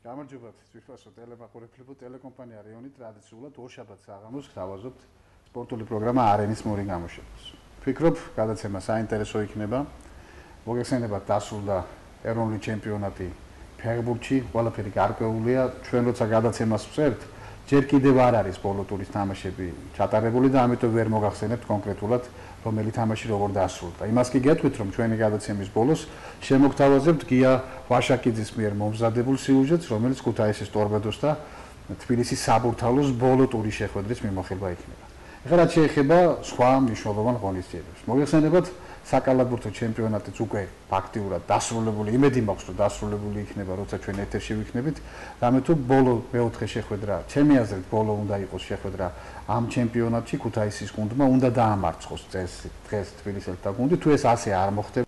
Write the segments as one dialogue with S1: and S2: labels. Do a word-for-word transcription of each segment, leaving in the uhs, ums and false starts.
S1: გამარჯობათ ძვირფასო ტელემაყურებლებო, ტელეკომპანია რიონი ტრადიციულად ორშაბათს საღამოს გთავაზობთ სპორტული პროგრამა არენის მორი გამოშვებას. ვფიქრობ, გადაცემა საინტერესო იქნება. მოგეხსენებათ, დასრულდა ეროვნული ჩემპიონატი ფეხბურთში, ყველაფერი გარკვეულია. ჩვენ როცა გადაცემას ვწერთ, ჯერ კიდევ არ არის ბოლო ტურის თამაშები ჩატარებული და ამიტომ ვერ მოგახსენებთ კონკრეტულად რომელი თამაში როგორ დასრულდა. იმას კი გეტყვით, რომ ჩვენი გადაცემის ბოლოს შემოგთავაზებთ გია ვაშაკიძის მიერ მომზადებულ სიუჟეტს, რომელიც ქუთაისის ტორპედოს და თბილისის საბურთალოს ბოლო ტურის შეხვედრის მიმოხილვა იქნება. ეხლა რაც შეეხება სხვა მნიშვნელოვან ღონისძიებებს. მოგეხსენებათ, საკალათბურთო ჩემპიონატიც უკვე ფაქტიურად დასრულებული, იმედი მაქვს, რომ დასრულებული იქნება, როცა ჩვენ ეთერში ვიქნებით. რამე თუ ბოლო მეოთხე შეხვედრა, ჩემი აზრით, ბოლო უნდა იყოს შეხვედრა ამ ჩემპიონატში ქუთაისის გუნდმა უნდა დაამარცხოს დღეს თბილისის ელთა გუნდი. თუ ეს ასე არ მოხდება,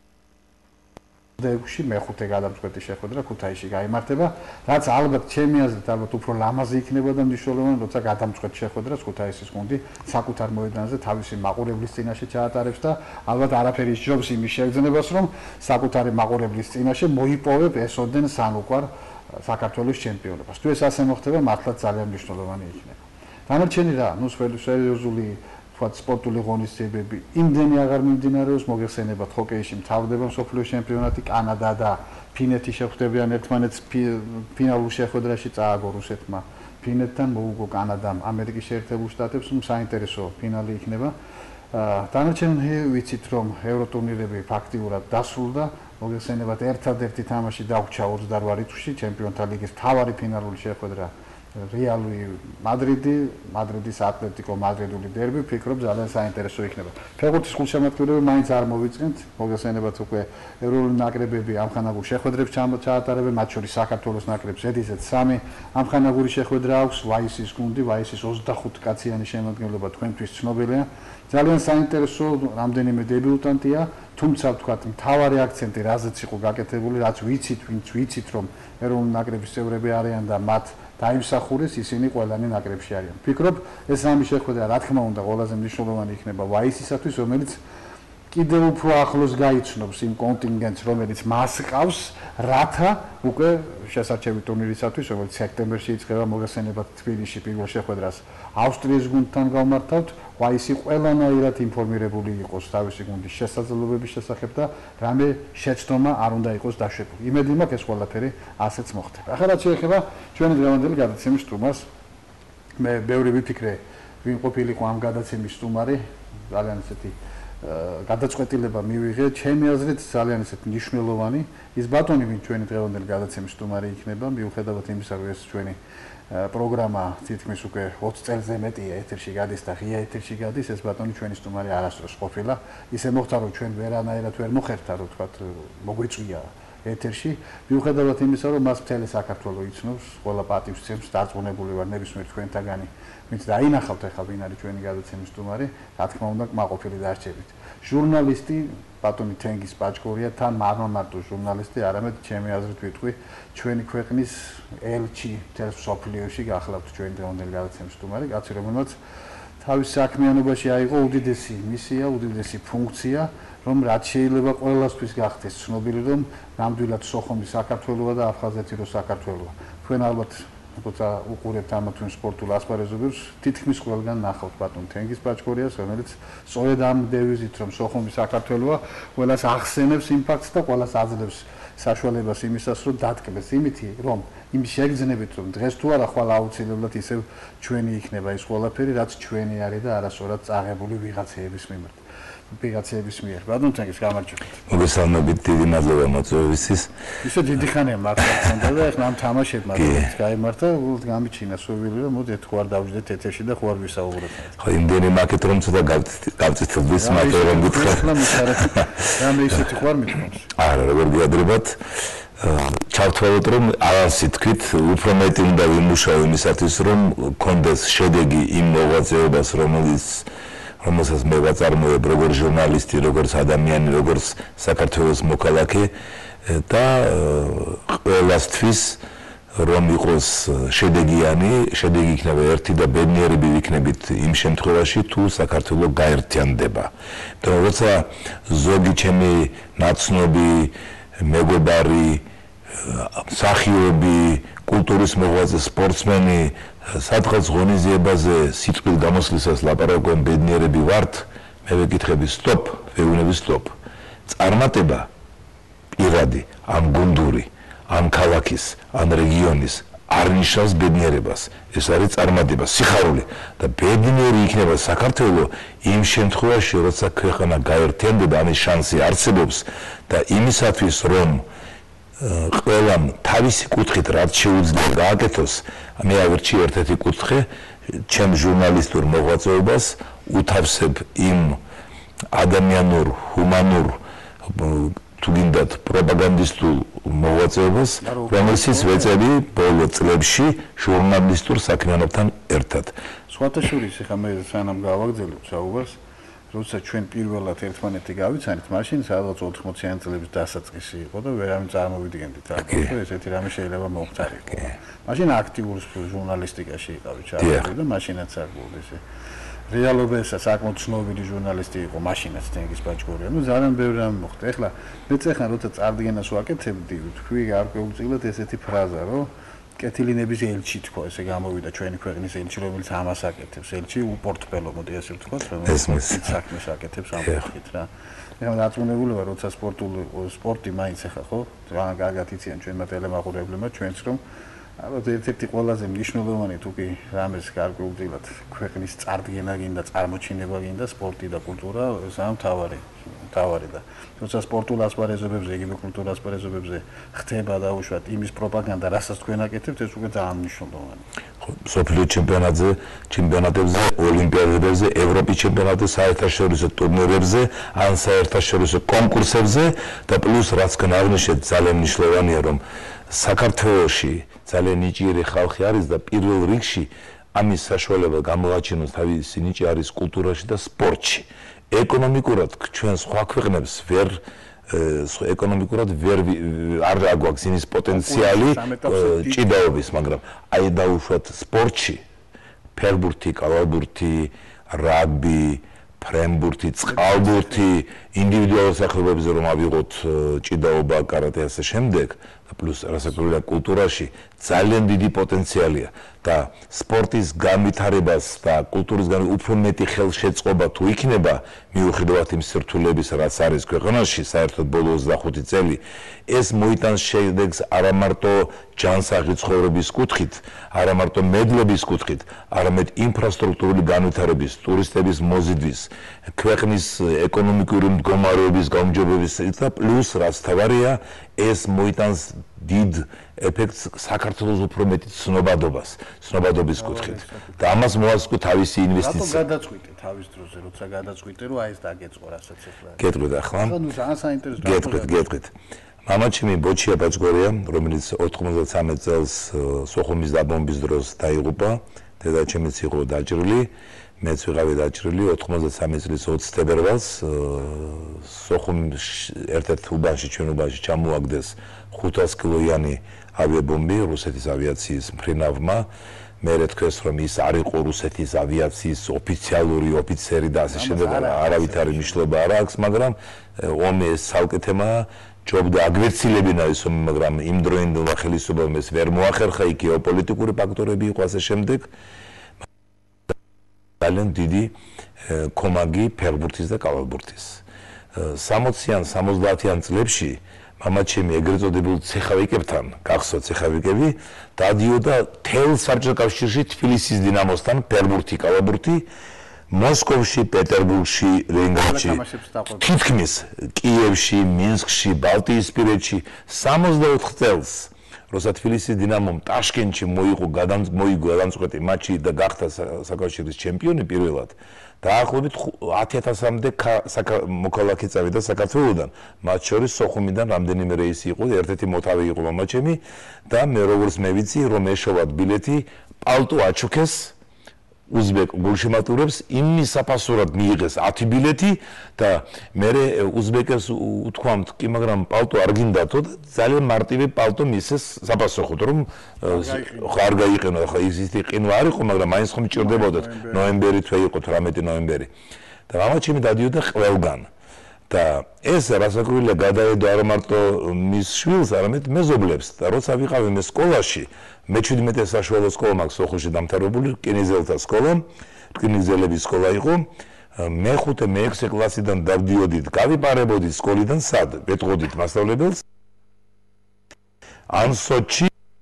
S1: ექვსში მეხუთე გადამწყვეტი შეხვედრა ქუთაისში გაიმართება, რაც ალბათ ჩემი აზრით ალბათ უფრო ლამაზი იქნება და მნიშვნელოვანი, როცა გადამწყვეტ შეხვედრას ქუთაისის გუნდი საკუთარ მოედანზე თავისი მაყურებლის წინაშე ჩაატარებს და ალბათ არაფერი ისჯობს იმის შეგრძნებას, რომ საკუთარი მაყურებლის წინაშე მოიპოვებ ესოდენ სანუკვარ საქართველოს ჩემპიონობას. თუ ეს ასე მოხდება, მართლაც ძალიან მნიშვნელოვანი იქნება. დანარჩენი რა, ნუ სერიოზული ვთქვათ, სპორტული ღონისძიებები იმდენი აღარ მიმდინარეობს, მოგეხსენებათ, ჰოკეიში მთავრდება მსოფლიოს ჩემპიონატი, კანადა და ფინეთი შეხვდებიან ერთმანეთს ფინალურ შეხვედრაში, წააგო რუსეთმა ფინეთთან, მოუგო კანადამ ამერიკის შეერთებულ შტატებს, საინტერესო ფინალი იქნება. დანარჩენი ვიცით, რომ ევროტურნირები ფაქტიურად დასრულდა, მოგეხსენებათ, ერთადერთი თამაში დაგვჭა ოცდაოთხ რიცხვში, ჩემპიონთა ლიგის მთავარი ფინალური შეხვედრა რეალური მადრიდი, მადრიდის ატლეტიკო მადრიდული დერბი, ვფიქრობ, ძალიან საინტერესო იქნება. ფეხბურთის გულშემატკივრები მაინც არ მოვიწყენთ, მოგეხსენებათ, უკვე ეროვნული ნაკრებები ამხანაგურ შეხვედრებს ჩაატარებენ, მათ შორის საქართველოს ნაკრებს ედიზეთ სამი ამხანაგური შეხვედრა აქვს, ვაისის გუნდი, ვაისის ოცდახუთი კაციანი შემადგენლობა თქვენთვის ცნობილია. ძალიან საინტერესო რამდენიმე დებიუტანტია, თუმცა ვთქვათ, მთავარი აქცენტი რაზეც იყო გაკეთებული, რაც ვიცით, ვინც ვიცით, რომ ეროვნული ნაკრების წევრები არიან და მათ დაიმსახურეს, ისინი ყველანი ნაკრებში არიან. ვფიქრობ, ეს სამი შეხვედრა, რა თქმა უნდა, ყველაზე მნიშვნელოვანი იქნება ვაისისათვის, რომელიც კიდევ უფრო ახლოს გაიცნობს იმ კონტინგენტს, რომელიც მას ყავს, რათა უკვე შესარჩევი ტურნირისათვის, რომელიც სექტემბერში იწყება, მოგეხსენებათ, თბილისში პირველ შეხვედრას ავსტრიის გუნდთან გავმართავთ, ვაისი ყველანაირად ინფორმირებული იყოს თავისი გუნდის შესაძლებლობების შესახებ და რამე შეცდომა არ უნდა იყოს დაშვებული. იმედი მაქვს, ეს ყველაფერი ასეც მოხდება. ახლა რაც შეეხება ჩვენი დღევანდელი გადაცემის სტუმარს, მე ბევრი ვიფიქრე, ვინ ყოფილიყო ამ გადაცემის სტუმარი, ძალიან ესეთი გადაწყვეტილება მივიღე, ჩემი აზრით ძალიან ესეთი მნიშვნელოვანი, ის ბატონი, ვინ ჩვენი დღევანდელი გადაცემის სტუმარი იქნება, მიუხედავად იმისა, რომ ეს ჩვენი პროგრამა თითქმის უკვე ოცი წელზე მეტია ეთერში გადის და ღია ეთერში გადის, ეს ბატონი ჩვენი სტუმარი არასდროს ყოფილა. ისე მოხდა, რომ ჩვენ ვერანაირად ვერ მოხერხდა, რომ თქვათ, მოგვიწვია ეთერში, მიუხედავად იმისა, რომ მას მთელი საქართველო იცნობს, ყველა პატივს ცემს, დარწმუნებული ვარ ნებისმიერ თქვენთაგანი, ვინც დაინახავთ ახლა ვინ არის ჩვენი გადაცემის სტუმარი, რა თქმა უნდა, კმაყოფილი დარჩებით. ჟურნალისტი ბატონი თენგიზ პაჭკორია, თან არ მარტო ჟურნალისტი, არამედ ჩემი აზრით ვიტყვი, ჩვენი ქვეყნის ელჩი მთელ მსოფლიოში გახლავთ ჩვენი დღევანდელი გადაცემის სტუმარი, კაცი, რომელმაც თავის საქმიანობაში აიღო უდიდესი მისია, უდიდესი ფუნქცია, რომ რაც შეიძლება ყველასთვის გახდეს ცნობილი, რომ ნამდვილად სოხუმი საქართველოა და აფხაზეთი რო საქართველოა. თქვენ ალბათ როცა უყურებთ ამ თუ სპორტულ ასპარეზობებს, თითქმის ყველგან ნახავთ ბატონ თენგიზ პაჭკორიას, რომელიც სწორედ ამ დევიზით, რომ სოხუმი საქართველოა, ყველას ახსენებს იმ ფაქტს და ყველას აძლევს საშუალებას იმისას, რომ დატკბეს იმითი, რომ იმ შეგრძნებით, რომ დღეს თუ არა ხვალ აუცილებლად ისევ ჩვენი იქნება ის ყველაფერი, რაც ჩვენი არის და არასწორად წაღებული ვიღაცეების მიმართ. ვიღაცეების მიერ. ბატონ თენგიზ, გამარჯობთ.
S2: მოგესალმებით, დიდი მადლობა მოწვევისთვის.
S1: ისე დიდი ხანია მართლა და ახლა ამ თამაშებმა გაიმართა, უბრალოდ გამიჩინა სურვილი, რომ მოდი თუ არ დავждეთ ეთერში და ხო არ ვისაუბროთ.
S2: ხო, იმდენი მაკეთ რომ ცოტა გავწითლდეს, მაგრამ რომ გითხრა.
S1: რა მე ისეთი ხوار მithქვამს.
S2: არა, როგორ გიადრებათ? ჩავთვალოთ, რომ ავანსი თქვით, უფრო მეტი უნდა ვიმუშაო იმისათვის, რომ გქონდეს შედეგი იმ მოღვაწეობას, რომელიც რომელსაც მე ვაწარმოებ როგორც ჟურნალისტი, როგორც ადამიანი, როგორც საქართველოს მოქალაქე და ყველასთვის რომ იყოს შედეგიანი, შედეგი იქნება ერთი და ბედნიერები ვიქნებით იმ შემთხვევაში, თუ საქართველო გაერთიანდება. იმიტომ რომ როცა ზოგი ჩემი ნაცნობი, მეგობარი მსახიობი, კულტურის მოღვაწე, სპორტსმენი, სადღაც ღონისძიებაზე სიტყვის გამოსვლისას ლაპარაკობენ ბედნიერები ვართ, მე ვეკითხები სტოპ, ვეუბნები სტოპ. წარმატება პირადი, ამ გუნდური, ამ ქალაქის, ამ რეგიონის არ ნიშნავს ბედნიერებას. ეს არის წარმატება, სიხარული და ბედნიერი იქნება საქართველოს იმ შემთხვევაში, როცა ქვეყანა გაერთიანდება, ამის შანსი არსებობს და იმისათვის, რომ ყველამ თავისი კუთხით რაც შეუძლია გააკეთოს, მე ავირჩი ერთ-ერთი კუთხე, ჩემ ჟურნალისტურ მოღვაწეობას უთავსებ იმ ადამიანურ, ჰუმანურ თუ გინდათ პროპაგანდისტულ მოღვაწეობას, რომელსაც ვეწევი ბოლო წლებში ჟურნალისტურ საქმიანობთან ერთად.
S1: სხვათა შორის ახლა მე სანამ გავაგრძელებ საუბარს, როცა ჩვენ პირველად ერთმანეთი გავიცანით, მაშინ სადღაც ოთხმოციანი წლების დასაწყისი იყო და ვერავინ წარმოვიდგენდით ალბათ, რომ ესეთი რამე შეიძლება მოხდარიყო. მაშინ აქტიურ ჟურნალისტიკაში იყავი ჩართული და მაშინაც არ გულდი ესე. რეალობა ესა საკმაოდ ცნობილი ჟურნალისტი იყო, მაშინაც თენგიზ ბაჭკორია. ნუ ძალიან ბევრი რამე მოხდა. ეხლა მეც ახლა როცა წარდგენას ვაკეთებდი, თქვი გარკვეულწილად ესეთი ფრაზა, რომ კეთილინების ელჩი თქო, ესე გამოვიდა ჩვენი ქვეყნის ელჩი, რომელიც ამას აკეთებს. ელჩი უპორტფელო, მოდი ასე ვთქვათ, რომელიც საქმეს აკეთებს ამ კუთხით რა. ეხლა დაწუნებულება, როცა სპორტული სპორტი მაინც ახლა ხო, ძალიან კარგად იციან ჩვენმა ტელემაყურებლებმა, ჩვენც რომ ალბათ ერთ-ერთი ყველაზე მნიშვნელოვანი თუკი რამეს გარკვეულწილად ქვეყნის წარდგენა გინდა, წარმოჩინება გინდა, სპორტი და კულტურა, ეს ამ თავარი, თავარი და როცა სპორტულ ასპარეზობებზე, იგივე კულტურულ ასპარეზობებზე ხდება დაუშვათ იმის პროპაგანდა, რასაც თქვენ აკეთებთ, ეს უკვე ძალიან მნიშვნელოვანია.
S2: სოფლიო ჩემპიონატზე, ჩემპიონატებზე, ოლიმპიადებზე, ევროპის ჩემპიონატზე, საერთაშორისო ტურნირებზე, ან საერთაშორისო კონკურსებზე და პლუს რაც განააღნიშნეთ, ძალიან მნიშვნელოვანია, რომ საქართველოში ძალიან ნიჭიერი ხალხი არის და პირველ რიგში ამის საშუალება გამოაჩინოს თავისი ნიჭი არის კულტურაში და სპორტში. ეკონომიკურად ჩვენ სხვა ქვეყნებს ვერ ეკონომიკურად ვერ არ აგვაქვს იმის პოტენციალი ჭიდაობის, მაგრამ აი დაუშვათ სპორტში ფეხბურთი, კალათბურთი, რაგბი, ფრენბურთი, წყალბურთი, ინდივიდუალურ სახეობებზე რომ ავიღოთ ჭიდაობა, კარატე ასე შემდეგ და პლუს რასაკვირველია კულტურაში ძალიან დიდი პოტენციალია და სპორტის განვითარებას და კულტურის განვითარებას უფრო მეტი ხელშეწყობა თუ იქნება მიუხედავად იმ სირთულეების რაც არის ქვეყანაში საერთოდ ბოლო ოცდახუთი წელი ეს მოიტანს შედეგს არა მარტო ჯანსაღი ცხოვრების კუთხით, არა მარტო მედლობის კუთხით, არამედ ინფრასტრუქტურული განვითარების, ტურისტების მოზიდვის, ქვეყნის ეკონომიკური მდგომარეობის გაუმჯობების და პლუს რაც თავარია ეს მოიტანს დიდ ეფექტს საქართველოს უფრო მეტი ცნობადობას, ცნობადობის კუთხით. და ამას მოასწრო თავისი ინვესტიცია.
S1: რატო გადაწყვიტე თავის დროზე, როცა გადაწყვიტე, რომ აი ეს დაგეწყო, რასაც ახლა.
S2: გეტყვით ახლა?
S1: ნუ ძალიან საინტერესო.
S2: გეტყვით, გეტყვით. მამაჩემი ბოჩია ბაჭკორია, რომელიც ოთხმოცდათსამეტ წელს სოხუმის დაბომბვის დროს დაიღუპა, დედაჩემიც იყო დაჭრილი, მეც ვიყავი დაჭრილი ოთხმოცდათსამი წლის ოცი თებერვალს სოხუმის ერთ-ერთ უბანში, ჩვენ უბანში ჩამოაგდეს ხუთას კილოიანი ავიაბომბი რუსეთის ავიაციის მფრინავმა. მერე თქვეს რომ ის არ იყო რუსეთის ავიაციის ოფიციალური ოფიცერი და ასე შემდეგ, არავითარი მნიშვნელობა არ აქვს, მაგრამ ომი ეს ცალკე თემაა. ჯობდა აგვერცილებინა ის ომი, მაგრამ იმ დროინდელმა ხელისუფლებამ ეს ვერ მოახერხა, იქ გეოპოლიტიკური ფაქტორები იყო ასე შემდეგ. ძალიან დიდი კომაგი ფეხბურთის და კალათბურთის. სამოციან სამოცდაათიან წლებში მამაჩემი ეგრეთ წოდებულ ცეხავიკებთან, გახსოვთ ცეხავიკები, დადიოდა თელ საბჭოთა კავშირში თბილისის დინამოსთან ფეხბურთი, კალათბურთი, მოსკოვში, პეტერბურგში, ლენინგრადში, თითქმის კიევში, მინსკში, ბალტიისპირეთში სამოცდაოთხ წელს როცა თბილისის დინამომ ტაშკენტში მოიგო მოიგო გადამწყვეტი მატჩი და გახდა საკავშირის ჩემპიონი პირველად დაახლოებით ათი ათასამდე მოქალაქე წავიდა საქართველოსდან, მათ შორის სოხუმიდან რამდენიმე რეისი იყო, ერთ-ერთი მოთავე იყო მამაჩემი და მე როგორც მე ვიცი რომ ეშოვათ ბილეთი პალტო აჩუქეს უზბეკ გულშემატკივრებს იმის საფასურად მიიღეს ათი ბილეთი და მე უზბეკებს უთქვამთ კი მაგრამ პალტო არ გინდათო და ძალიან მარტივი პალტო მისეს საფასოხოდ რომ ხარ გაიყენო ახლა ისეთი ყინვა არ იყო მაგრამ მაინც ხომ მჭირდებოდათ ნოემბერი თვე იყო თვრამეტი ნოემბერი და მამაჩემი დადიოდა ყველგან და ეს რასაკვირველია გადაედო არა მარტო მის შვილს, არამედ მეზობლებს. და როცა ვიყავი მე სკოლაში, მეჩვიდმეტე საშუალო სკოლა მაქვს სოხუმში დამთავრებული, რკინიგზელთა სკოლა, რკინიგზელების სკოლა იყო. მეხუთე, მეექვსე კლასიდან დავდიოდით, გავიპარებოდით სკოლიდან სად? ვეტყოდით მასწავლებელს. ან სოჩი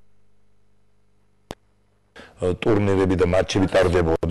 S2: ტურნირები და მატჩები ტარდებოდა.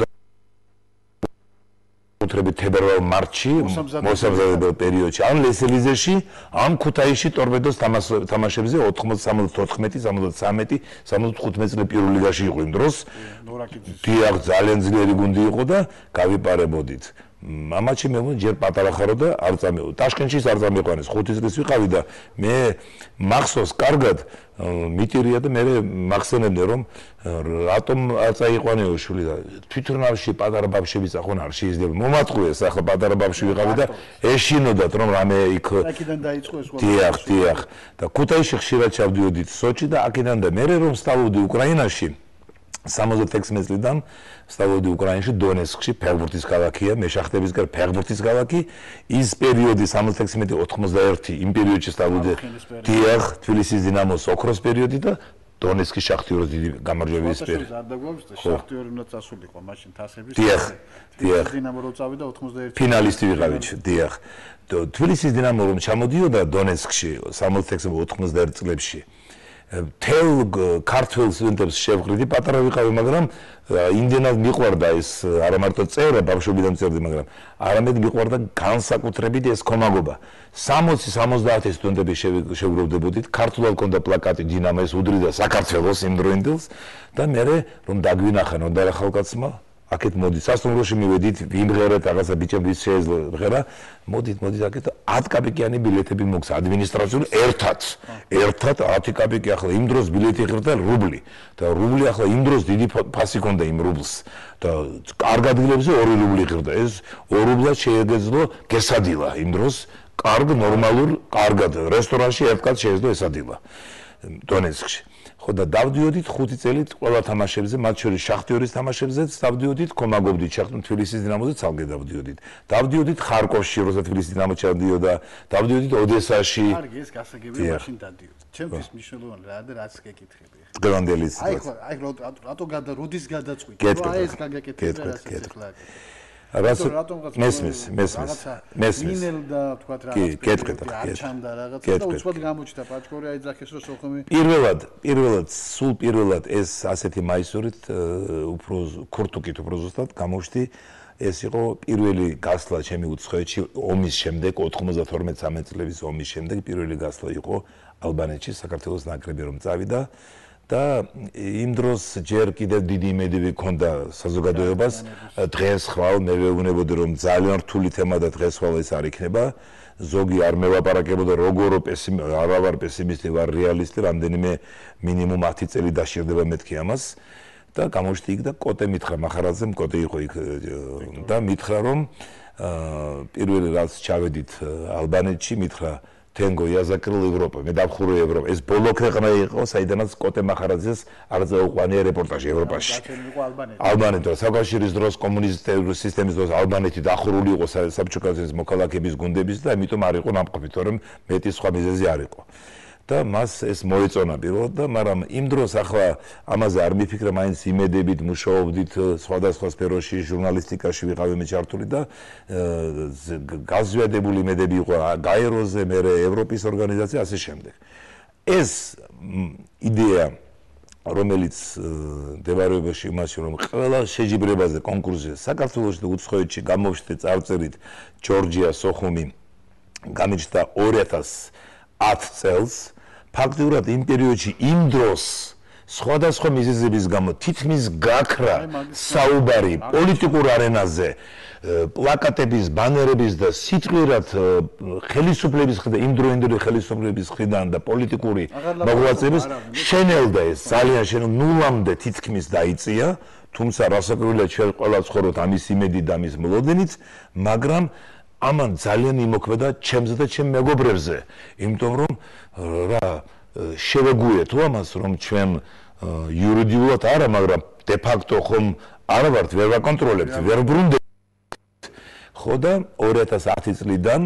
S2: უთრებით თებერვალ მარტში, მოსამზადებელ პერიოდში, ან ლესელიზეში, ან ქუთაისში ტორპედოს თამაშებზე ოთხმოცდაოთხმეტი, სამოცდათრამეტი, სამოცდახუთმეტი წელი პირველ ლიგაში იყო იმ დროს. დიახ, ძალიან ძლიერი გუნდი იყო და გავიპარებოდით. მამაჩი მე ვон ჯერ პატარა ხარო და არ წამეო. ტაშკენტშიც არ წამეყვანეს, ხუთი წლის ვიყავი და მე მახსოვს კარგად მიტირია და მე მახსენებდი რომ რატომ არ წაიყვანეო შვილი და თვითონავში პატარა ბავშვები წახონ არ შეიძლება. მომატყუეს ახლა პატარა ბავშვი ვიყავი და ეშინოდათ რომ რამე იქ
S1: აქედან დაიწყო ეს ყველა.
S2: დიახ, დიახ. და ქუთაისში ხშირად ჩავდიოდით სოჩი და აქედან და მე რომ ვსწავლობდი უკრაინაში სამოცდაექვსი წლიდან ვსწავლობდი უკრაინაში დონეცკში, ფეხბურთის ქალაქია, მეშახტებისგან ფეხბურთის ქალაქი. ის პერიოდი სამოცდაექვსი ოცდაერთი იმ პერიოდში ვსწავლობდი დიახ, თბილისის დინამოს ოქროს პერიოდი და დონეცკის შახტიორის დიდი გამარჯვების პერიოდი.
S1: არ დაგვაქვს და შახტიორი უნდა წასულიყო მაშინ თასების.
S2: დიახ, დიახ.
S1: დინამო რო წავიდა ოცდაერთი
S2: ფინალისტი ვიყავით, დიახ. თბილისის დინამო რომ ჩამოდიოდა დონეცკში სამოცდაექვსი ოცდაერთი წლებში. თელ ქართველ სტუდენტებს შევღრიდი, პატარა ვიყავი, მაგრამ იმდენად მიყვარდა ეს არა მარტო წერა, ბავშვობიდან წერდი, მაგრამ არამედ მიყვარდა განსაკუთრებით ეს კომაგობა. სამოცი სამოცდაათი სტუდენტები შევგროვდებოდით, ქართულად ჰქონდა პლაკატი დინამო ეს უდრიდა საქართველოს იმ დროინდელს და მე რომ დაგვინახან ოდარა ხალხაცმა აქეთ მოდით სასტუმროში მივედით, ვიმღერეთ რაღაცა ბიჭების შეეძლო, მოდით, მოდით აქეთ ათი კაპიკიანი ბილეთები მოქვს ადმინისტრაციული ერთად. ერთად ათი კაპიკი ახლა იმ დროს ბილეთი ღირდა რუბლი და რუბლი ახლა იმ დროს დიდი ფასი ჰქონდა იმ რუბლს და კარგ ადგილებზე ორი რუბლი ღირდა. ეს ორ რუბლად შეეგეძლო გესადილა იმ დროს, კარგ ნორმალურ, კარგად რესტორანში ერთად შეეძლო ესადილა დონეცკში. ხო და დავდიოდით ხუთი წელი ყველა თამაშებზე, მათ შორის შახტიორის თამაშებზეც დავდიოდით, კომაგობდით თბილისის დინამოზე ცალკე დავდიოდით. დავდიოდით ხარკოვში, როცა თბილისის დინამო ჩავდიოდა, დავდიოდით ოდესაში.
S1: კარგი, ეს გასაგებია, მაშინ დავდიოდით. ჩემთვის მნიშვნელოვანი რა და რაც გეკითხები.
S2: გრანდელი.
S1: აი ხო, აი რატო გადა, როდის გადაწყვიტე?
S2: აი
S1: ეს გაგეკეთე რა ახლა.
S2: რატომ მესმის, მესმის, მესმის.
S1: მინელ და თქვა რა რაღაც ჩამდა რაღაცა და უცბად გამოჩნდა პაჭკორი აიძახეს რომ სოხუმი.
S2: პირველად, პირველად, სულ პირველად ეს ასეთი მაისურით უფრო ქურთუკით უფრო ზუსტად გამოჩნდი. ეს იყო პირველი გასვლა ჩემი უცხოეთში ომის შემდეგ, ოთხმოცდათორმეტი სამეცი წლების ომის შემდეგ პირველი გასვლა იყო ალბანეთში, საქართველოს ნაკრები რომ წავიდა. და იმ დროს ჯერ კიდევ დიდი იმედები ჰქონდა საზოგადოებას. დღეს ხვალ მე ვეუბნებოდი რომ ძალიან რთული თემა და დღეს ხვალ ეს არ იქნება. ზოგი არ მელაპარაკებოდა როგორ პესიმი არა ვარ პესიმისტი, ვარ რეალისტი, რამდენიმე მინიმუმ ათი წელი დაშირდება მეთქი ამას. და გამოჩდი იქ და კოტე მითხრა მახარაძემ, კოტე იყო იქ და მითხრა რომ პირველი რაც ჩავედით ალბანეთში, მითხრა Tengo, я закрыл Европу, მე დავხურე ევროპა. ეს ბოლო ქვეყანა იყო, საიდანაც კოტე მახარაძეს არ წაუყვანია რეპორტაჟი ევროპაში. ალბანეთი, საკავშირის დროს კომუნისტური სისტემის დროს ალბანეთი დახურული იყო საბჭოთა მოქალაქეების გუნდების და ამიტომ არ იყო ნამყოფი, თორემ მეტი სხვა მიზეზი არ იყო. და მას ეს მოეწონა პირველად და მაგრამ იმ დროს ახლა ამაზე არ მიფიქრე, მაინც იმედებით მუშაობდით სხვადასხვა სფეროში, ჟურნალისტიკაში ვიყავი მე ჩართული და გაზვიადებული იმედები იყო გაეროზე, მე ევროპის ორგანიზაცია ასე შემდეგ. ეს იდეა რომელიც მდებარეობაში იმაში რომ ყველა შეჯიბრებაზე კონკურსზე საქართველოში და უცხოეთში გამოვშთე წარწერით ჯორჯია სოხუმი გამიჩნდა ორი ათას ათი წელს ფაქტიურად იმ პერიოდში იმ დროს სხვადასხვა მიზეზების გამო თითქმის გაქრა საუბარი პოლიტიკურ არენაზე პლაკატების, ბანერების და სიტყვიერად ხელისუფლების მხრიდან, იმდროინდელი ხელისუფლების მხრიდან და პოლიტიკური მოღვაწეების შენელდა ეს ძალიან შენელ ნულამდე თითქმის დაიწია, თუმცა რასაკვირველია ჩვენ ყველა ცხოვრობთ ამის იმედით და ამის მოლოდინით, მაგრამ ამან ძალიან იმოქმედა ჩემზე და ჩემ მეგობრებზე, იმიტომ რომ რა შევეგუეთ ამას რომ ჩვენ იურიდიულად არა, მაგრამ de facto ხომ არა ვართ, ვერ ვაკონტროლებთ, ვერ ბრუნდებთ. ხო და ორი ათას ათი წლიდან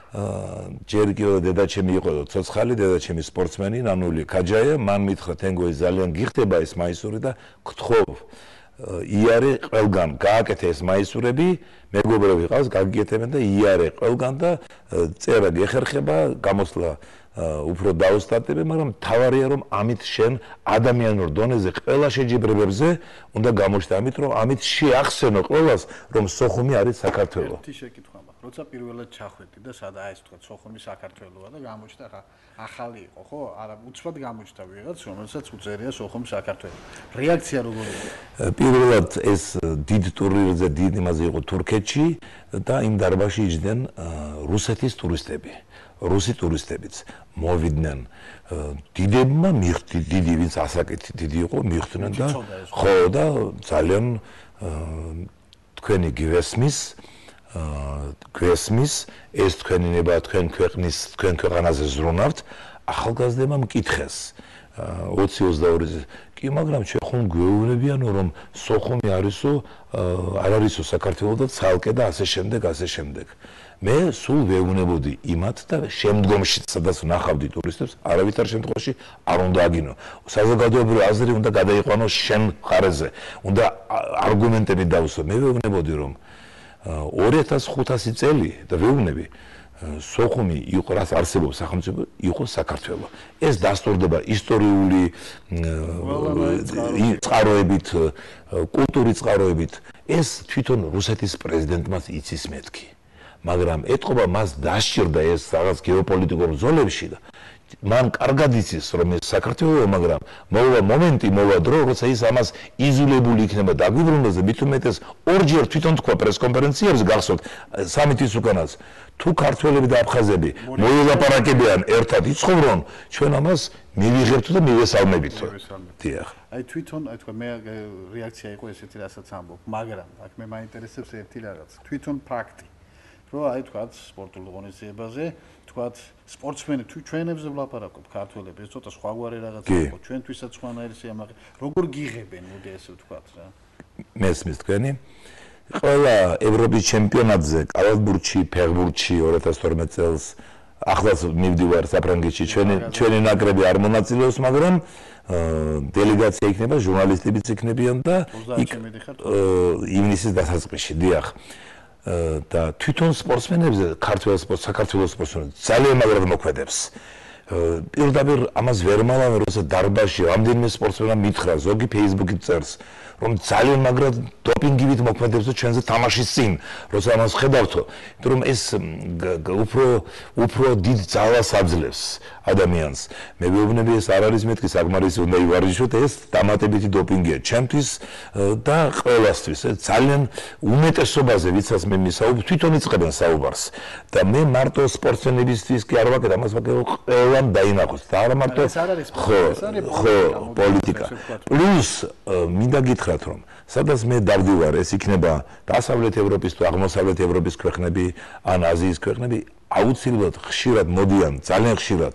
S2: ჯერ კიდევ დედაჩემი იყო ცოცხალი, დედაჩემი სპორტსმენი, ნანული ქაჯაია, მან მითხრა თენგოი ძალიან გიხდება ეს მაისური და გთხოვ იარე ყველგან გააკეთე ეს მაისურები, მეგობრები ყავს, გაგიკეთებენ და იარე ყველგან და წერა გეხერხება, გამოსვლა უფრო დაუსტარტებ, მაგრამ თავარია რომ ამით შენ ადამიანურ დონეზე ყველა შეჯიბრებებზე უნდა გამოჩნდა, ამით რომ ამით შეახსენო ყველას რომ სოხუმი არის საქართველო.
S1: ერთი შეკითხვა მაქვს, როცა პირველად ჩახვედი და სადაა ეს თქვა სოხუმი საქართველოა და გამოჩნდა რა ახალი იყო, ხო? არა, უცბად გამოჩნდა ვიღაც, რომელსაც უწერია სოხუმი საქართველო. რეაქცია როგორი იყო?
S2: პირველად ეს დიდ ტურნირზე დიდ იმაზე იყო თურქეთში და იმ დარბაზში იჯდნენ რუსეთის ტურისტები. რუსი ტურისტებიც მოვიდნენ დიდებმა მიხდი დიდი ვინც ასაკეთი დიდი იყო მიხდნენ და ხო და ძალიან თქვენი გესმის გესმის ეს თქვენი ნება თქვენ ქვეყნის თქვენ ქვეყანაზე ზრუნავთ ახალგაზრდებმა მკითხეს ოცი ოცდაორი კი მაგრამ ჩვენ ხომ გვეუბნებიანო რომ სოხუმი არისო არ არისო საქართველოს და ცალკე და ასე შემდეგ ასე შემდეგ მე სულ ვეუბნებოდი იმათ და შემდგომში სადაც ვნახავდი ტურისტებს არავითარ შემთხვევაში არ უნდა აგინო საზოგადოებრივი აზრი უნდა გადაიყვანოს შენ მხარეზე უნდა არგუმენტები დავუსვა მე ვეუბნებოდი რომ ორი ათას ხუთასი წელი და ვეუბნები სოხუმი იყო რაც არსებობს სახელმწიფო იყო საქართველო ეს დასტურდება ისტორიული წყაროებით კულტურის წყაროებით ეს თვითონ რუსეთის პრეზიდენტმაც იცის მეთქი მაგრამ ეთყობა მას დასჭირდა ეს რაღაც გეოპოლიტიკურ ზოლებში და მან კარგად იცის რომ ეს საქართველოა მაგრამ მოვა მომენტი მოვა დრო როცა ის ამას იზოლებული იქნება დაგვიბრუნდეს მით უმეტეს ორჯერ თვითონ თქვა პრესკონფერენციებზე გახსოვთ სამი თვის უკანაც თუ ქართველები და აფხაზები მოილაპარაკებიან ერთად იცხოვრონ ჩვენ ამას მივიღებთ და მივესალმებით დიახ
S1: აი თვითონ აი თქვა მე რეაქცია იყო ესეთი რასაც ამბობ მაგრამ აქ მე მაინტერესებს ერთი რაღაც თვითონ ფაქტი რომ აი თქვა სპორტულ ღონისძიებაზე თქვა სპორტსმენი თუ ჩვენებზე ვლაპარაკობ ქართველები ეს ცოტა სხვაგვარი რაღაცა იყო ჩვენთვისაც სხვანაირი სიამაყე როგორ გიღებენ მოდი ესე ვთქვა რა
S2: მესმის თქვენი ყველა ევროპის ჩემპიონატზე კალათბურთში ფეხბურთში ორი ათას თორმეტ წელს ახლაც მივდივარ საფრანგეთში ჩვენი ჩვენი ნაკრები არ მონაწილეობს მაგრამ დელეგაცია იქნება ჟურნალისტებიც იქნებიან და ივნისის დასაწყისში დიახ და თვითონ სპორტსმენებზე ქართველ სპორტ საქართველოს სპორტსმენებს ძალიან მაგრად მოქმედებს პირდაპირ ამას ვერ მალავენ როცა დარბაზში რამდენიმე სპორტსმენმა მითხრა ზოგი ფეისბუქით წერს რომ ძალიან მაგრად დოპინგივით მოქმედებს ჩვენზე თამაშის წინ როცა ამას ხედავთო იმიტომ რომ ეს უფრო უფრო დიდ ძალას აძლევს ადამიანს მე ვეუბნები ეს არ არის მეთქი საკმარისი უნდა ივარჯიშოთ ეს დამატებითი დოპინგია ჩემთვის და ყველასთვის ძალიან უმეტესობაზე ვიცას მე მისაუბრ თვითონ იწყებენ საუბარს და მე მარტო სპორტსმენებისთვის კი არ ვაკეთებ ამას ვაკეთებ ყველამ დაინახოს და არა მარტო ხო ხო პოლიტიკა პლუს მინდა გითხრათ რომ სადაც მე დავდივარ ეს იქნება დასავლეთ ევროპის თუ აღმოსავლეთ ევროპის ქვეყნები ან აზიის ქვეყნები აუცილებლად ხშირად მოდიან ძალიან ხშირად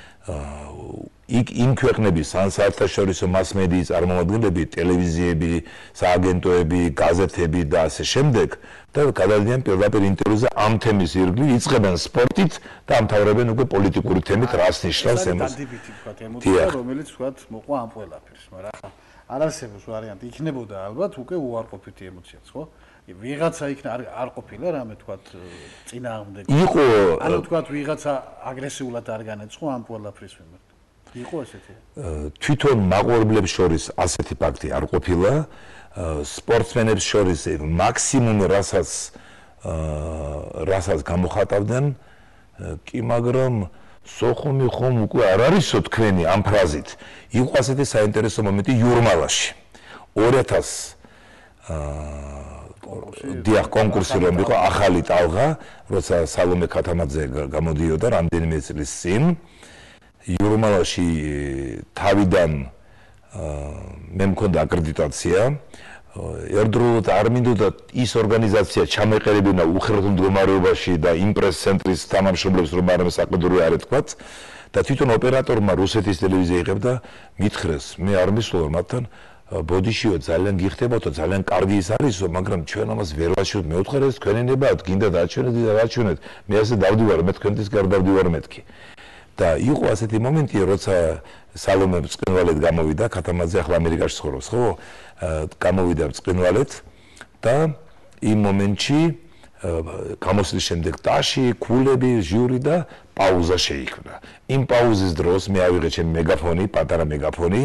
S2: იქ იმ ქვეყნების ან საერთაშორისო მასმედიის წარმომადგენლები ტელევიზიები სააგენტოები გაზეთები და ასე შემდეგ და გადადიან პირდაპირ ინტერვიუზე ამ თემის ირგვლივ იწყებენ სპორტით და ამთავრებენ უკვე პოლიტიკური თემით რას ნიშნავს ემოს
S1: რომელიც თქვა მოყვა ამ ყველაფერს მაგრამ ახლა არ არსებობს ვარიანტი იქნებოდა ალბათ უკვე უარყოფითი ემოციაც ხო ვიღაცა იქნა არ ყოფილა რამე თქვათ წინააღმდეგ
S2: იყო
S1: ანუ თქვათ ვიღაცა აგრესიულად არ განეცხო ამ ყველაფრის მიმართ იყო ესეთი
S2: თვითონ მაყურებლებს შორის ასეთი ფაქტი არ ყოფილა სპორტსმენებს შორის მაქსიმუმი რასაც რასაც გამოხატავდნენ კი მაგრამ სოხუმი ხომ უკვე არ არისო თქვენი ამ ფრაზით იყო ასეთი საინტერესო მომენტი იურმალაში ორი ათას დიახ კონკურსი რომ იყო ახალი ტალღა როცა სალომე ქათამაძე გამოდიოდა რამდენიმე წლის წინ იურმალაში თავიდან მე მქონდა აკრედიტაცია ერთდროულად არ მინდოდა ის ორგანიზაცია ჩამეყერებინა უხერხემლო მდგომარეობაში და იმ პრეს-ცენტრის თანამშრომლებს რომ არ საკუთრივი არ ეთქვათ და თვითონ ოპერატორმა რუსეთის ტელევიზია იღებდა მითხრეს მე არ მისვლა მათთან ბოდიშიო ძალიან გიხდებოდო, ძალიან კარგი ის არისო, მაგრამ ჩვენ ამას ვერ ვაჩვენებთ. მე ვთხარ ეს თქვენი ნებაა, გინდა დააჩვენეთ და დააჩვენეთ. მე ასე დავდივარ, მე თქვენთვის გარ დავდივარ მეთქი. და იყო ასეთი მომენტი, როცა სალომე ბრწყინვალედ გამოვიდა, ქათამაძე ახლა ამერიკაში ცხოვრობს, ხო? გამოვიდა ბრწყინვალედ და იმ მომენტში გამოსვლის შემდეგ ტაში, ქულები, ჟიური და პაუზა შეიქმნა. იმ პაუზის დროს მე ავიღე ჩემი მეგაფონი, პატარა მეგაფონი,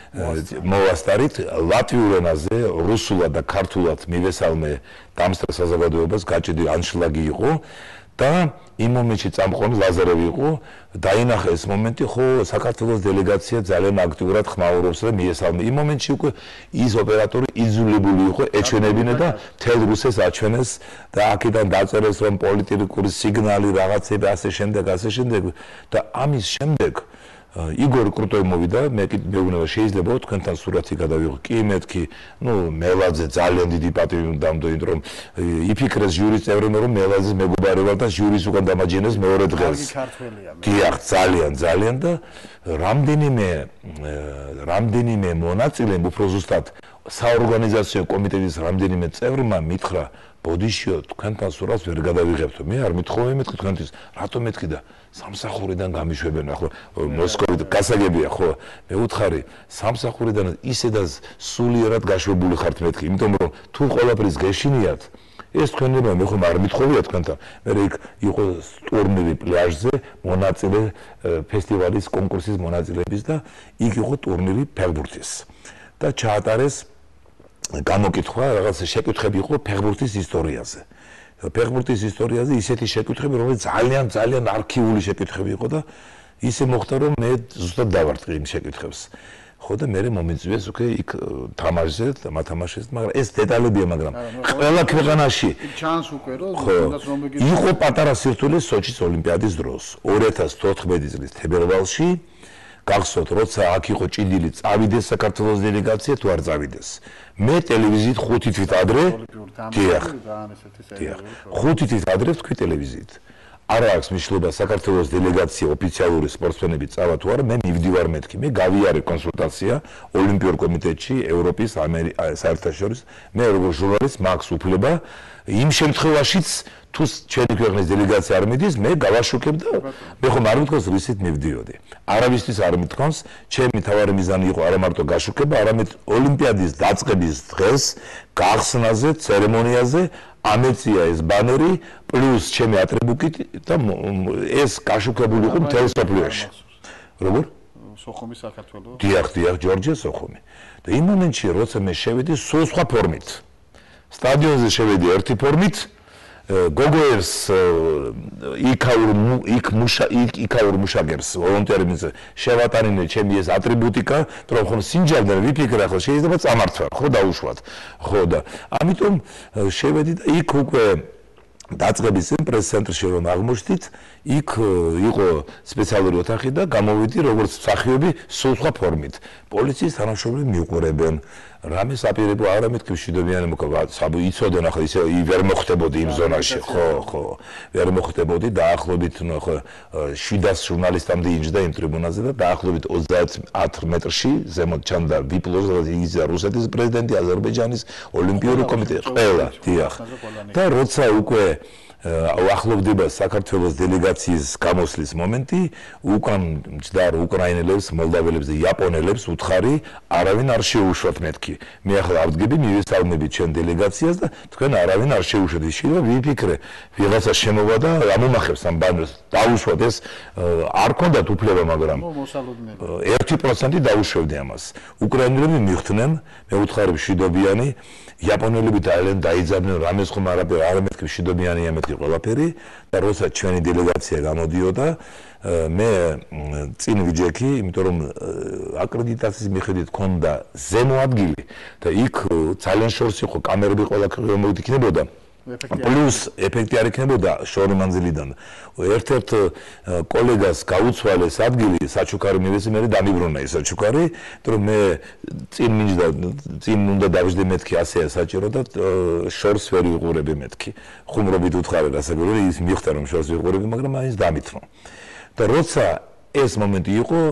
S2: მოვასწარით ლატვიურ ენაზე, რუსულად და ქართულად მივესალმე დამსწრე საზოგადოებას, გაჭედი ანშლაგი იყო და იმ მომენტში წამყვანი ლაზარევი იყო, დაინახა ეს მომენტი, ხო, საქართველოს დელეგაცია ძალიან აქტიურად ხმაურობს და მიესალმე. იმ მომენტში უკვე ის ოპერატორი იძულებული იყო ეჩვენებინა და მთელ რუსეთს აჩვენეს და აქედან დაწერეს რომ პოლიტიკური სიგნალი რაღაცები ასე შემდეგ, ასე შემდეგ და ამის შემდეგ იგორ კრუტოვი მოვიდა, მე მეუბნება შეიძლება თქვენთან სურათი გადავიღო. კი მეთქი, ნუ მელაძე ძალიან დიდი პატივი უნდა დამდო, იმიტომ რომ იფიქრეს ჟურის წევრებმა რომ მელაძეს მეგობარი ვარ და ჟურის უკან დამაჯენეს მეორე დღეს.
S1: კარგი ქართველია მე.
S2: დიახ, ძალიან, ძალიან და რამდენიმე რამდენიმე მონაწილე, უფრო ზუსტად საორგანიზაციო კომიტეტის რამდენიმე წევრმა მითხრა, ბოდიშიო, თქვენთან სურათს ვერ გადავიღებთ. მე არ მithხოვე მეთქი თქვენთვის, რატომ მეთქი და სამსახურიდან გამიშვებენ, ახლა მოსკოვით გასაგებია, ხო? მე უთხარი, სამსახურიდან ისედაც სულიერად გაშვებული ხართ მეთქი, იმიტომ რომ თუ ყველაფრის გეშინიათ, ეს თქვენება მე ხომ არ მithხოვია თქვენთან. მე იქ იყო ტურნირი პლაჟზე, მონაწილე ფესტივალის კონკურსის მონაწილეების და იქ იყო ტურნირი ფეხბურთის. და ჩაატარეს გამოკითხვა, რაღაც შეკითხები იყო ფეხბურთის ისტორიაზე. ფეხბურთის ისტორიაზე ისეთი შეკითხები, რომელიც ძალიან ძალიან არქიული შეკითხები იყო და ისე მოხდა, რომ მე ზუსტად დავარტყი იმ შეკითხებს. ხო და მე მომიწვიეს უკვე იქ თამაშზე, მათამაშეს, მაგრამ ეს დეტალებია, მაგრამ ყველა ქვეყანაში
S1: ჩანს უკვე რომ თუნდაც რომ მიგიწევს.
S2: იყო პატარა სირთულე სოჩის ოლიმპიადის დროს, ორი ათას თოთხმეტი წლის თებერვალში. გახსოვთ, როცა აქ იყო ჭიდილი, წავიდეს საქართველოს დელეგაცია თუ არ წავიდეს. მე ტელევიზიით ხუთი თვით ადრე, დიახ, ხუთი თვით ადრე ვთქვი ტელევიზიით. არა აქვს მნიშვნელობა საქართველოს დელეგაცია ოფიციალური სპორტსმენები წავა თუ არა, მე მივდივარ მეთქი, მე გავიარე კონსულტაცია ოლიმპიურ კომიტეტში, ევროპის, საერთაშორისო, მე როგორც ჟურნალისტ მაქვს უფლება იმ შემთხვევაშიც თუ ჩვენი ქვეყნის დელეგაცია არ მიდის, მე გავაშუქებ და მე ხომ არ მithქოს რისით მივდიოდი. არავისთვის არ მithქონს, ჩემი თავარი მიზანი იყო არა მარტო გაშუქება, არამედ ოლიმპიადის დაწყების დღეს, გახსნაზე, ცერემონიაზე ამეწია ეს ბანერი, პლუს ჩემი ატრიბუტით და ეს გაშუქებული იყო მთელ მსოფლიოში. როგორ?
S1: სოხუმის საქართველოს.
S2: დიახ, დიახ, ჯორჯია სოხუმი. და იმ მომენტში, როცა მე შევედი სულ სხვა ფორმით. სტადიონზე შევედი ერთი ფორმით, გოგოერს იქაურ იქ მუშა იქაურ მუშაკებს ვოლონტერებს შევატანინე ჩემი ეს ატრიბუტიკა, რომ ხომ სინჯალდან ვიფიქრე, ახლა შეიძლება წამართვა, ხო დაუშვათ. ხო და ამიტომ შევედი და იქ უკვე დაწყების წინ პრეს-ცენტრში რომ აღმოჩნდით, იქ იყო სპეციალური ოთახი და გამოვიდი როგორც მსახიობი სულ სხვა ფორმით. პოლიციის თანამშრომლები მიუყურებენ, რამეს აპირებო არა მეთქი მშვიდობიანი მოკლა, საბუ იცოდენ ახლა ისე ვერ მოხდებოდი იმ ზონაში, ხო, ხო, ვერ მოხდებოდი დაახლოებით ხო შვიდას ჟურნალისტამდე ინჯდა იმ ტრიბუნაზე და დაახლოებით ოცდაათ მეტრში ზემოთ ჩანდა ვიპლოზე იგიზა რუსეთის პრეზიდენტი, აზერბაიჯანის ოლიმპიური კომიტეტი, ყველა, დიახ. და როცა უკვე ახლოვდება საქართველოს დელეგაციის გამოსვლის მომენტი, უკან მჯდარ უკრაინელებს, მოლდაველებს და იაპონელებს უთხარი, არავინ არ შეუშვათ მეთქი. მე ახლა ავდგები, მივესალმები ჩვენ დელეგაციას და თქვენ არავინ არ შეუშვათ. შეიძლება ვიფიქრე, ვიღაცა შემოვა და ამომახებს ამ ბანერს, დაუშვათ ეს არ ქონდათ უფლება, მაგრამ ერთი პროცენტი დაუშვებდი ამას. უკრაინელები მიხვდნენ, მე უთხარი მშვიდობიანი, იაპონელები ძალიან დაიძაბნენ, რამეს ხომ არაფერი არ მეთქი მშვიდობიანია მეთქი ყველაფერი და როცა ჩვენი დელეგაცია გამოდიოდა, მე წინ ვიჯექი, იმიტომ რომ აკრედიტაციის მიხედვით ქონდა ზემო ადგილი და იქ ძალიან შორს იყო, კამერები ყველა მოიქნებოდა. პლუს ეფექტი არ იქნებოდა შორი მანძილიდან. ერთ-ერთ კოლეგას გაუცვალეს ადგილი, საჩუქარი მივეცი, მე დამიბრუნა ეს საჩუქარი, რომ მე წინ მინდა წინ უნდა დავждე მეთქი ასეა საჭირო და შორს ვერ ვიყურები მეთქი. ხუმრობით უთხარი გასაგებია, ის მიხვდა რომ შორს ვიყურები, მაგრამ მაინც დამითნო. და როცა ეს მომენტი იყო,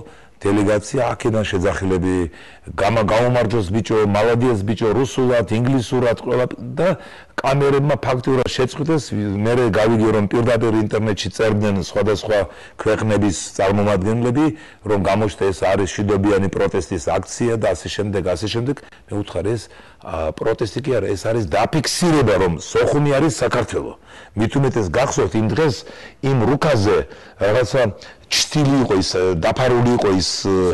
S2: დელეგაცია აქედან შეძახილები გამომარჯოს ბიჭო, მალადიეს ბიჭო, რუსულად, ინგლისურად ყველა და კამერებმა ფაქტურად შეწყვიტეს, მე გავიგე რომ პირდაპირ ინტერნეტში წერდნენ სხვადასხვა ქვეყნების წარმომადგენლები, რომ გამოჩნდა ეს არის მშვიდობიანი პროტესტის აქცია და ასე შემდეგ, ასე შემდეგ. მე ვუთხარ ეს პროტესტი კი არა, ეს არის დაფიქსირება, რომ სოხუმი არის საქართველო. მით უმეტეს გახსოვთ იმ დღეს იმ რუკაზე რაღაცა ჩრდილი იყო ის დაფარული იყო ის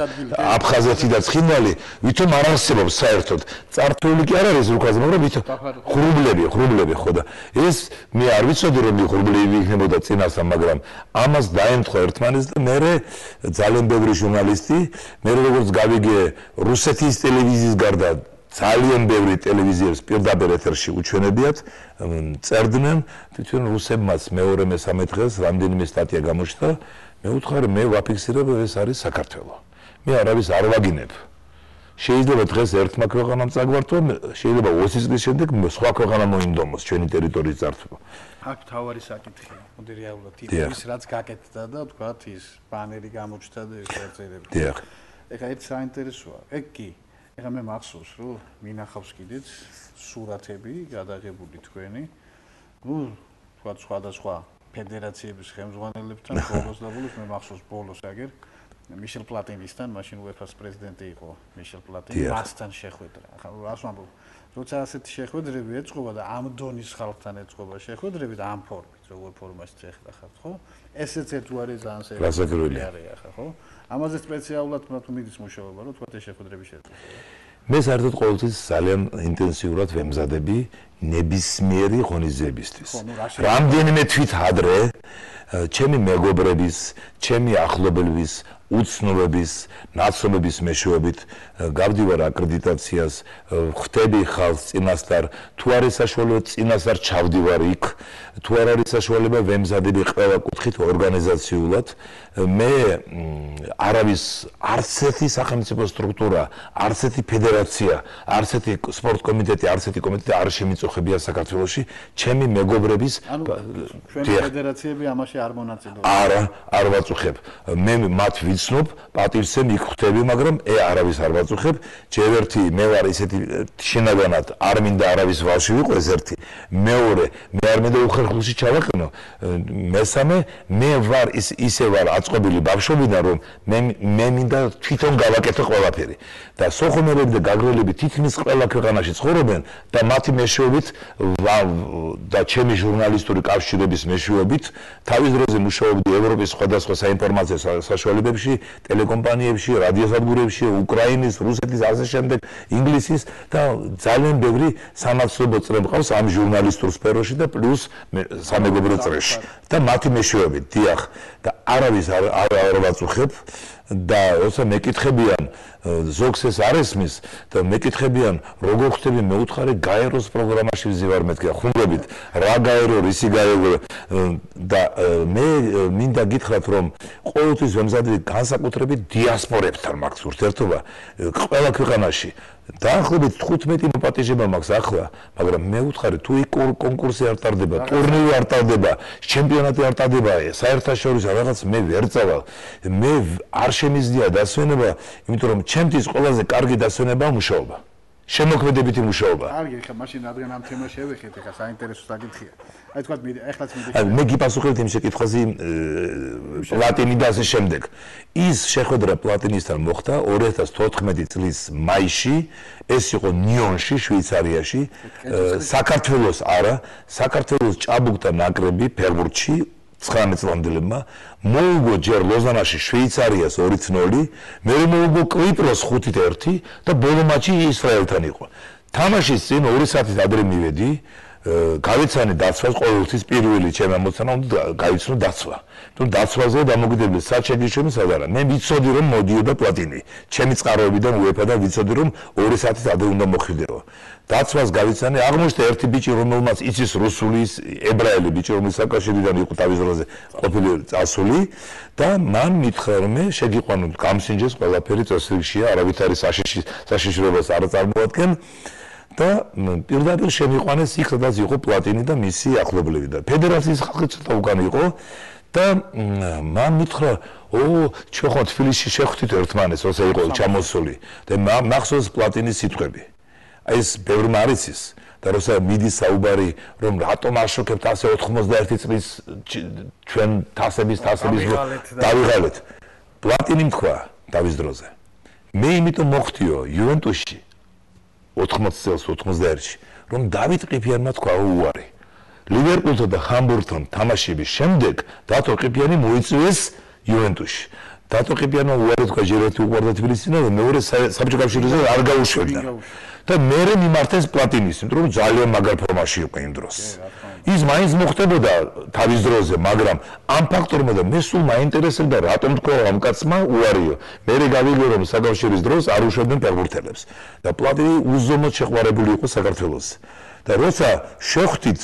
S2: აფხაზეთი და ცხინვალი, ვითომ არ არსებობს საერთოდ. წართული კი არ არის რუკაზე, მაგრამ ვითომ ხრუბლები, ხრუბლები ხო და ეს მე არ ვიცოდი რომ ხრუბლები იქნებოდა წინასწარ, მაგრამ ამას დაემთხვა ერთმანეთს და მე ძალიან ბევრი ჟურნალისტი, მე როგორც გავიგე რუსეთის ტელევიზიის გარდა ძალიან ბევრი ტელევიზიებს პირდაპირ ეთერში უჩვენებიათ, წერდნენ თვითონ რუსებმაც მეორე მესამე დღეს რამდენიმე სტატია გამოჩნდა. მე ვუთხარ მე ვაფიქსირებ ეს არის საქართველო. მე არავის არ ვაგინებ. შეიძლება დღეს ერთმა ქვეყანამ წაგვართო, შეიძლება ოცი წლის შემდეგ სხვა ქვეყანა მოინდომოს ჩვენი ტერიტორიის წართვა.
S1: აქ თავარი საკითხია. მოდი რეალურად ის რაც გაკეთდა და თქვათ ის ბანერი გამოჩნდა და ეს წერილები.
S2: დიახ.
S1: ეხლა ერთ საინტერესოა. ეგ კი ეხლა მე მახსოვს რომ მინახავს კიდეც სურათები გადაღებული თქვენი. ნუ თქვათ სხვადასხვა ფედერაციების ხელმძღვანელებთან ბოლოს და ბოლოს მე მახსოვს ბოლოს აგერ მიშელ პლატინისთან, მაშინ უეფას პრეზიდენტი იყო მიშელ პლატინი, მასთან შეხვედრა. ახლა რას ვამბობ? როცა ასეთი შეხვედრები ეწყობა და ამ დონის ხალხთან ეწყობა შეხვედრები და ამ ფორმით, როგორ ფორმაში ეხლა ხართ, ხო? ესეც ერთგვარი ძალიან სერიოზული არის ახლა, ხო? ამაზე სპეციალურად თუ მიდის მუშაობა, რომ თქვათ ეს შეხვედრები შეწყოს.
S2: მე საერთოდ ყოველთვის ძალიან ინტენსიურად ვემზადები ნებისმიერი ღონისძიებისთვის. რამდენიმე თვით ადრე ჩემი მეგობრების, ჩემი ახლობლების, უცნობების, ნაცნობების მეშვეობით გავდივარ აკრედიტაციას, ხვდები ხალხს წინასწარ, თუ არის საშუალება წინასწარ ჩავდივარ იქ, თუ არ არის საშუალება ვემზადები ყველა კუთხით ორგანიზაციულად. მე არავის არც ერთი სახელმწიფო სტრუქტურა, არც ერთი ფედერაცია, არც ერთი სპორტ კომიტეტი, არც ერთი კომიტეტი არ შემიწუხებია საქართველოში ჩემი მეგობრების
S1: ფედერაციები ამაში არ მონაწილეობენ.
S2: არა, არ ვაწუხებ. მე მათ ვიცნობ, პატივცემ იქ ხვდები, მაგრამ ე არავის არ ვაწუხებ. ჯერ ერთი მე ვარ ისეთი შინაგანად არ მინდა არავის ვალში ვიყო ეს ერთი. მეორე, მე არ მინდა უხერხულში ჩავაყენო. მესამე, მე ვარ ის ისე ვარ აწყობილი ბავშვობიდან, რომ მე მე მინდა თვითონ გავაკეთო ყველაფერი. და სოხუმელები და გაგრელები თითქმის ყველა ქვეყანაში ცხოვრობენ და მათი მეშვეობით და ჩემი ჟურნალისტური კავშირების მეშვეობით თავის დროზე მუშაობდი ევროპის სხვადასხვა საინფორმაციო საშუალებებში, ტელეკომპანიებში, რადიოსადგურებში, უკრაინის, რუსეთის, ასე შემდეგ, ინგლისის და ძალიან ბევრი სამაცნობო წრე მყავს ამ ჟურნალისტურ სფეროში და პლუს სამეგობრო წრეში და მათი მეშვეობით, დიახ, და არავის არ ვაწუხებ და როცა მეკითხებიან ზოგს ეს არ ესმის და მეკითხებიან როგორ ხდები მე უთხარი გაეროს პროგრამაში ვზივარ მეთქე ხუმრობით რა გაერო რისი გაერო და მე მინდა გითხრათ რომ ყოველთვის ვემზადები განსაკუთრებით დიასპორებთან მაქვს ურთიერთობა ყველა ქვეყანაში დაახლოებით თხუთმეტი მოპატიჟება მაქვს ახლა მაგრამ მე უთხარი თუ იქ კონკურსი არ ტარდება ტურნირი არ ტარდება ჩემპიონატი არ ტარდება საერთაშორისო რაღაც მე ვერ წავალ მე არ შემიძლია დასვენება იმიტომ რომ ჩემთვის ყველაზე კარგი დასვენება მუშაობა შემოქმედებითი მუშაობა.
S1: კარგი, ხა მაშინ რადგან ამ თემას შევეხეთ, ხა საინტერესო საკითხია. აი თქვა მე ახლაც მე
S2: აი მე გიპასუხებთ იმ შეკითხვაზე პლატინი და ასე შემდეგ. ის შეხვედრა პლატინისთან მოხდა ორი ათას თოთხმეტი წლის მაისში, ეს იყო ნიონში, შვეიცარიაში, საქართველოს არა, საქართველოს ჭაბუკთა ნაკრები ფეხბურთში ცხრამეტ წლამდელებმა მოუგო ჯერ ლოზანაში შვეიცარიას ორი ნული, მე მოუგო კვიპროს ხუთი ერთი და ბოლო მატჩი ისრაელთან იყო. თამაშის წინ ორი საათის ადრე მივედი, გავიცანე დაცვას ყოველთვის პირველი ჩემი ამოცანა უნდა გავიცნო დაცვა. თუ დაცვაზე დამოკიდებული საჩეგიშვენი სად არა. მე ვიცოდი რომ მოდიოდა პლატინი. ჩემი წყაროებიდან უეფა და ვიცოდი რომ ორი საათის ადრე უნდა მოხდეო. დაცვას გავიცანე, აღმოჩნდა ერთი ბიჭი რომელმაც იცის რუსული, ებრაელი ბიჭი რომელიც საკავშირიდან იყო თავის დროზე ყოფილი წასული და მან მითხრა რომ მე შეგიყვანო გამსინჯეს ყველაფერი წესრიგშია, არავით არის საშიში საშიშროებას არ წარმოადგენ. და პირდაპირ შემიყვანეს იქ სადაც იყო პლატინი და მისი ახლობლები და ფედერაციის ხალხი ცოტა უკან იყო და მან მითხრა, ო, ჩვენ ხო თბილისში შეხვდით ერთმანეთს, როცა იყო ჩამოსული და მახსოვს პლატინის სიტყვები. აი ეს ბევრმა არ იცის და როცა მიდის საუბარი, რომ რატომ აშუქებთ ასე ოთხმოცდაერთი წლის ჩვენ თასების თასების დავიღალეთ. პლატინი თქვა დავის დროზე. მე იმიტომ მოხდიო იუვენტუსში ოთხმოცი წელს ოთხმოცდაერთში, რომ დავით ყიფიანმა თქვა უარი. ლივერპულთან და ჰამბურგთან თამაშების შემდეგ დათო ყიფიანი მოიწვიეს იუვენტუსში. დათო ყიფიანმა უარი თქვა ჯერ ერთი უყვარდა თბილისს და მეორე საბჭოთა კავშირზე არ გაუშვებდა. და მერე მიმართეს პლატინის, იმიტომ რომ ძალიან მაგარ ფორმაში იყო იმ დროს. ის მაინც მოხდებოდა თავის დროზე, მაგრამ ამ ფაქტორმა და მე სულ მაინტერესებდა რატომ თქვა ამ კაცმა უარიო. მერე გავიგე რომ საკავშირის დროს არ უშვებდნენ ფეხბურთელებს და პლატინი უზომოდ შეყვარებული იყო საქართველოს. და როცა შეხვდით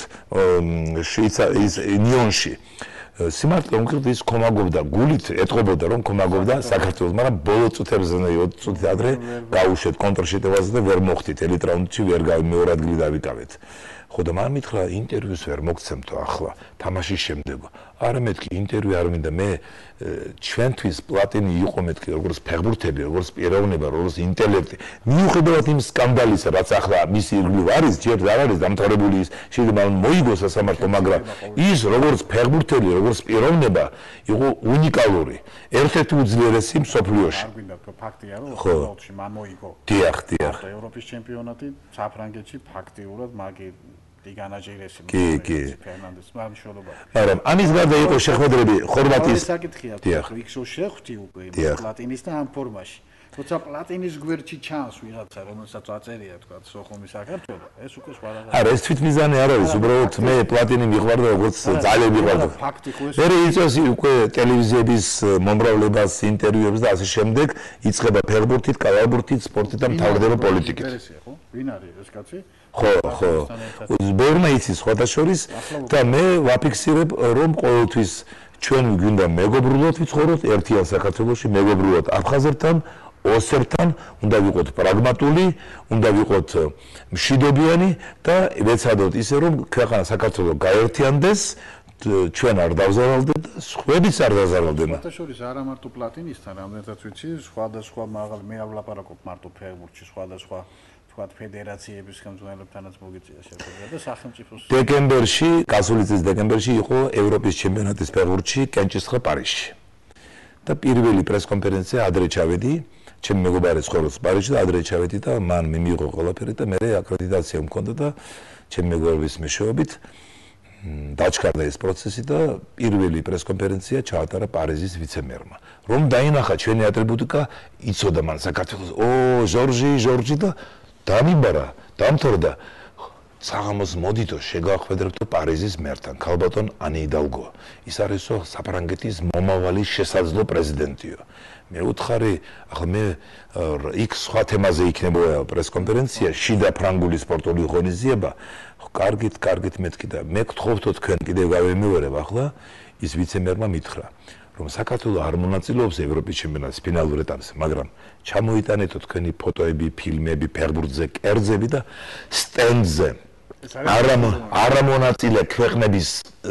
S2: ნიონში სიმართლე უმკრდ ის კომაგობდა გულით ეტყობოდა რომ კომაგობდა საქართველოს, მაგრამ ბოლო წუთებზე ოცი წუთი ადრე გაუშვეთ კონტრშეტევაზე და ვერ მოხდით ელიტ რაუნდში, ვერ მეორე ადგილი დავიკავეთ. ხო და მან მითხრა ინტერვიუს ვერ მოგცემთო ახლა თამაშის შემდეგ. არა მეთქი ინტერვიუ არ მინდა, მე ჩვენთვის პლატინი იყო მეთქი როგორც ფეხბურთელი, როგორც პიროვნება, როგორც ინტელექტი. მიუხედავად იმ სკანდალისა, რაც ახლა მისი ირგვლივ არის, ჯერ არ არის დამთავრებული ის, შეიძლება მოიგოს სასამართლო, მაგრამ ის როგორც ფეხბურთელი, როგორც პიროვნება იყო უნიკალური. ერთ-ერთი უძლიერესი მსოფლიოში.
S1: არ გვინდა თქო ფაქტია, რომ ოთხმოცი მან მოიგო.
S2: დიახ, დიახ.
S1: ევროპის ჩემპიონატი საფრანგეთში ფაქტიურად მაგი იგანაჯერესი
S2: კი, კი.
S1: ფერნანდეს მარშალობა.
S2: მაგრამ ამის გარდა იყო შეხვედრები ხორვატიის.
S1: საკითხია, თუ იქ შეხვდი უკვე პლატინის და ამ ფორმაში. როცა პლატინის გვერდში ჩანს ვიღაცა, რომელსაც აწერია თქვა სოხუმის საქართველოს, ეს უკვე სხვა რაღაცა.
S2: არა, ეს თვითმიზანი არ არის, უბრალოდ მე პლატინი მიყვარდა, როგორც ძალიან მიყვარდა.
S1: ფაქტი ხო ეს.
S2: მე იწევს უკვე ტელევიზიების მომრავლებას, ინტერვიუებს და ასე შემდეგ, იწყება ფეხბურთით, კალათბურთით, სპორტით და მთავრდება პოლიტიკით.
S1: ინტერესია, ხო? ვინ არის ეს კაცი?
S2: ხო, ხო. ბევრმა იცის სხვათა შორის და მე ვაფიქსირებ, რომ ყოველთვის ჩვენ გვინდა მეგობრულად ვიცხოვროთ ერთიან საქართველოში, მეგობრულად აფხაზებთან, ოსერთან, უნდა ვიყოთ პრაგმატული, უნდა ვიყოთ მშვიდობიანი და ვეცადოთ ისე, რომ ქვეყანა საქართველო გაერთიანდეს, ჩვენ არ დავზარალდეთ და სხვებიც არ დავზარალდნენ.
S1: სხვათა შორის არა მარტო პლატინისთან, რამდენადაც ვიცი, სხვადასხვა მაღალ მე არ ვლაპარაკობ მარტო ფეხბურთში, სხვადასხვა თქვათ ფედერაციების ხელმძღვანელებთანაც მოგიწია შეხვედრა და სახელმწიფოს.
S2: დეკემბერში, გასული წლის დეკემბერში იყო ევროპის ჩემპიონატის ფეხბურთში კენჭისყრა პარიზში. და პირველი პრესკონფერენცია ადრე ჩავედი, ჩემი მეგობარი ცხოვრობს პარიზში და ადრე ჩავედი და მან მიიღო ყველაფერი და მე აკრედიტაცია მქონდა და ჩემი მეგობარის მეშვეობით დაჩქარდა ეს პროცესი და პირველი პრესკონფერენცია ჩაატარა პარიზის ვიცე-მერმა. რომ დაინახა ჩვენი ატრიბუტიკა, იცოდა მან საქართველოს, ო, ჟორჟი, ჟორჟი და დამიბარა, დამთორდა. საღამოს მოდითო შეგახვედრებთო პარიზის მერთან, ქალბატონ ანი იდალგო. ის არისო საფრანგეთის მომავალი შესაძლო პრეზიდენტიო. მე უთხარი, ახლა მე იქ სხვა თემაზე იქნებოდა პრესკონფერენცია, შიდა ფრანგული სპორტული ღონისძიება. კარგით, კარგით მეთქი და მე გთხოვთო თქვენ კიდევ გავემეორებ ახლა, ის ვიცე-მერმა მითხრა, რომ საქართველო არ მონაწილეობს ევროპის ჩემპიონატის ფინალურ ეტაპზე, მაგრამ ჩამოიტანეთო თქვენი ფოტოები, ფილმები, ფეხბურთზე, კერძები და სტენდზე არა მონაწილე ქვეყნების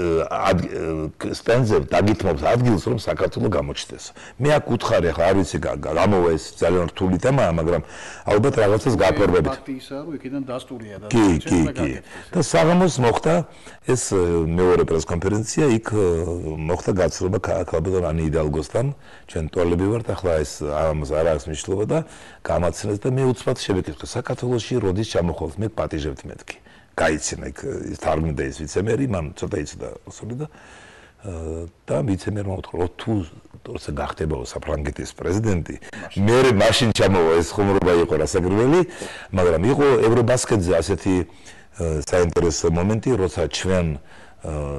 S2: სტენდზე დაგითმობს ადგილს, რომ საქართველო გამოჩნდეს. მე აქ უთხარი, ახლა არ ვიცი, გამოვა ეს ძალიან რთული თემაა, მაგრამ ალბათ რაღაცას გაფორმებით.
S1: ფაქტი ისაა, რომ იქიდან დასტურია და
S2: კი, კი, კი. და საღამოს მოხდა ეს მეორე პრესკონფერენცია, იქ მოხდა გაცნობა ქალბატონ ანი იდალგოსთან, ჩვენ ტოლები ვართ, ახლა ეს ამას არ აქვს მნიშვნელობა და გამაცნეს და მე უცბად შევეკითხე, საქართველოში როდის ჩამოხვალთ, მე პატიჟებთ მეთქი. გაიცინა იქ ის თარგმნიდა ეს ვიცემერი, მან ცოტა იცოდა რუსული და და ვიცემერმა უთხრა, თუ როცა გახდებაო საფრანგეთის პრეზიდენტი, მე მაშინ ჩამოვა ეს ხუმრობა იყო რასაკვირველი, მაგრამ იყო ევრობასკეტზე ასეთი საინტერესო მომენტი, როცა ჩვენ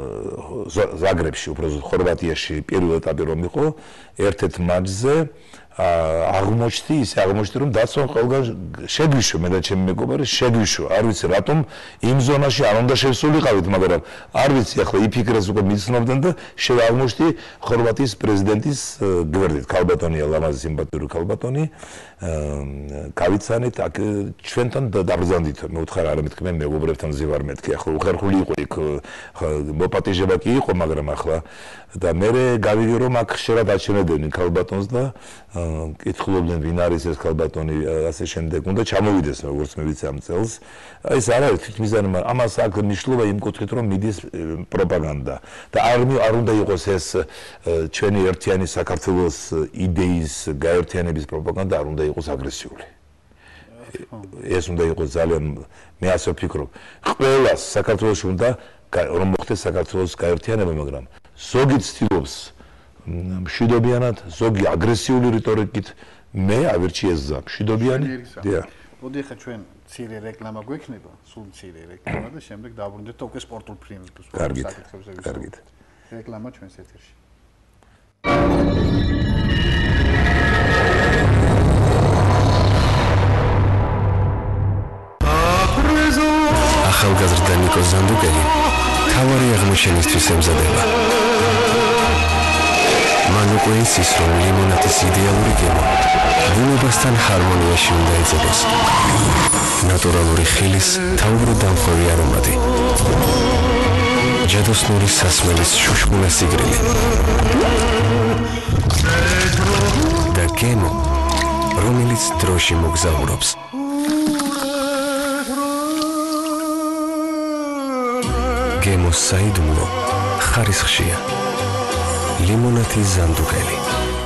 S2: ზაგრებში, უბრალოდ ხორვატიაში პირველ ეტაპი რომ იყო, ერთ-ერთ მატჩზე აღმოჩნდი, ისე აღმოჩნდი, რომ დაცვა ყველგან შეგვიშო, მე და ჩემი მეგობარი შეგვიშო. არ ვიცი რატომ იმ ზონაში არ უნდა შევსულიყავით, მაგრამ არ ვიცი, ახლა იფიქრეს უკვე მიცნობდნენ და შეავმოჩნდი ხორვატიის პრეზიდენტის გვერდით, ქალბატონია, ლამაზი სიმპათიური ქალბატონი. გავიცანით, აქ ჩვენთან დაბრძანდით, მე უთხარ არ მეთქი, მე მეგობრებთან ზივარ მეთქი, ახლა უხერხული იყო იქ, მოპატიჟება კი იყო, მაგრამ ახლა და მე გავიგე რომ აქ შეიძლება დაჩენებდნენ ქალბატონს და კითხულობდნენ ვინ არის ეს ქალბატონი ასე შემდეგ უნდა ჩამოვიდეს როგორც მე ვიცი ამ წელს აი ეს არ არის თვითმიზანი მაგრამ ამას აქვს მნიშვნელობა იმ კუთხით რომ მიდის პროპაგანდა და არ არ უნდა იყოს ეს ჩვენი ერთიანი საქართველოს იდეის გაერთიანების პროპაგანდა არ უნდა იყოს აგრესიული ეს უნდა იყოს ძალიან მე ასე ვფიქრობ ყველას საქართველოში უნდა რომ მოხდეს საქართველოს გაერთიანება მაგრამ ზოგი ცდილობს მშვიდობიანად, ზოგი აგრესიული რიტორიკით მე ავირჩი ეს გზა, მშვიდობიანი. დიახ.
S1: მოდი ახლა ჩვენ მცირე რეკლამა გვექნება, სულ მცირე რეკლამა და შემდეგ დავბრუნდეთ უკვე სპორტულ ფრინველებს.
S2: კარგით. კარგით.
S1: რეკლამა ჩვენს ეთერში.
S3: ახალგაზრდა ნიკო ზანდუკელი თავარი აღმოჩენისთვის ემზადება. მან უკვე იცის, რომ ლიმონადის იდეალური გემო ბუნებასთან ჰარმონიაში უნდა ეძებოს. ნატურალური ხილის თაობრო დამხვევი არომატი. ჯადოსნური სასმელის შუშმულა სიგრილი. და გემო, რომელიც დროში მოგზაურობს. გემოს საიდუმლო ხარისხშია. ლიმონათი ზანდუკელი.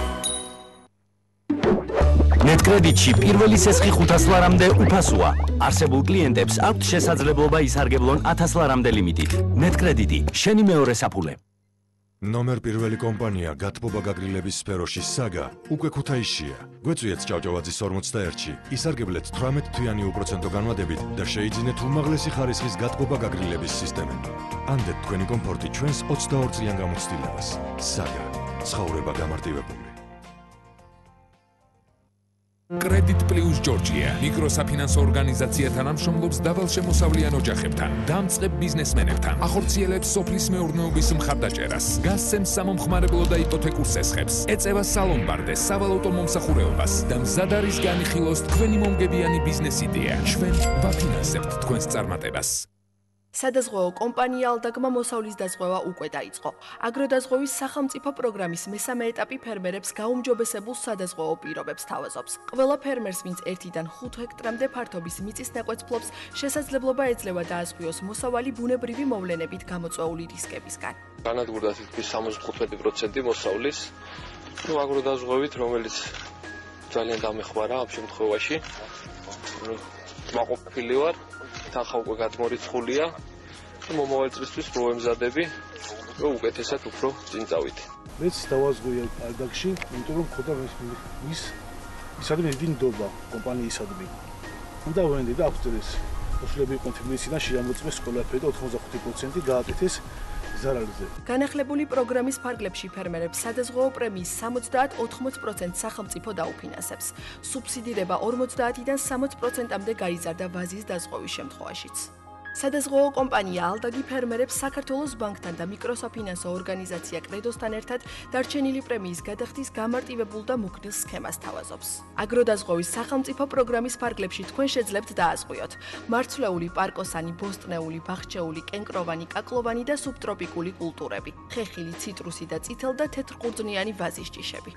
S4: ნეტკრედიტში პირველი სესხი ხუთას ლარამდე უფასოა. არსებულ კლიენტებს აქვთ შესაძლებლობა ისარგებლონ ათას ლარამდე ლიმიტით. ნეტკრედიტი, შენი მეორე საფულე.
S5: ნომერ პირველი კომპანია გათბობა გაგრილების სფეროში საგა უკვე ქუთაისშია. გვეწვიეთ ჭავჭავაძის ორმოცდაერთში. ისარგებლეთ თვრამეტ თვიანი უპროცენტო განმადებით და შეიძინეთ უმაღლესი ხარისხის გათბობა გაგრილების სისტემები. ანდეთ თქვენი კომფორტი ჩვენს ოცდაორ წლიან გამოცდილებას. საგა, ცხოვრება გამარტივებული.
S6: კრედიტ პლუს ჯორჯია მიკროსაფინანსო ორგანიზაციათან ამშრომლობს დაბალშემოსავლიან ოჯახებთან, დამწყებ ბიზნესმენებთან, ახორციელებს სოფლის მეურნეობის მხარდაჭერას, გასცემს სამომხმარებლო და იპოთეკურ სესხებს, ეწევა სალონბარდეს, სავალუტო მომსახურეობას და მზად არის განიხილოს თქვენი მომგებიანი ბიზნეს იდეა. ჩვენ ვაფინანსებთ თქვენს წარმატებას.
S7: სადაზღვევო კომპანია ალდაგმა მოსავლის დაზღვევა უკვე დაიწყო. აგროდაზღვევის სახელმწიფო პროგრამის მესამე ეტაპი ფერმერებს გაუმჯობესებულ სადაზღვევო პირობებს თავაზობს. ყველა ფერმერს, ვინც ერთიდან ხუთ ჰექტრამდე ფართობის მიწის ნაკვეთს ფლობს, შესაძლებლობა ეძლევა დააზღვიოს მოსავალი ბუნებრივი მოვლენებით გამოწვეული რისკებისგან.
S8: განადგურდა თითქმის სამოცდათხუთმეტი პროცენტი მოსავლის, ну აგროდაზღვევით, რომელიც ძალიან დამეხმარა ამ შემთხვევაში. მაყოფილი ვარ თანხა უკვე გადმორიცხულია და მომავალ წლისთვის პროემზადები რომ უკეთესად უფრო წინ წავიდე.
S9: მეც დავაზღვია ალდაგში, იმიტომ რომ ხოდა მის ისადმი დიდი ნდობა კომპანიისადმი. უნდა ვენდი და აქვს ეს უშლები კონფიგურაციაში ამოწმეს ყველაფერი და ოთხმოცდახუთი პროცენტი გააკეთეს ზარალზე.
S7: განახლებული პროგრამის ფარგლებში ფერმერებს სადაზღვევო პრემიის სამოცდაათ ოთხმოც პროცენტს სახელმწიფო დაუფინანსებს. სუბსიდირება ორმოცდაათიდან სამოც პროცენტამდე გაიზარდა ვაზის დაზღვევის შემთხვევაშიც. სადაზღვევო კომპანია ალდაგი ფერმერებს საქართველოს ბანკთან და მიკროსაფინანსო ორგანიზაცია კრედოსთან ერთად დარჩენილი პრემიის გადახდის გამარტივებულ და მოქნილ სქემას თავაზობს. აგროდაზღვევის სახელმწიფო პროგრამის ფარგლებში თქვენ შეძლებთ დააზღვიოთ მარცვლეული, პარკოსანი, ბოსტნეული, ბახჩეული, კენკროვანი, კაკლოვანი და სუბტროპიკული კულტურები, ხეხილი, ციტრუსი და წითელ და თეთრყურძნიანი ვაზის ჭიშები.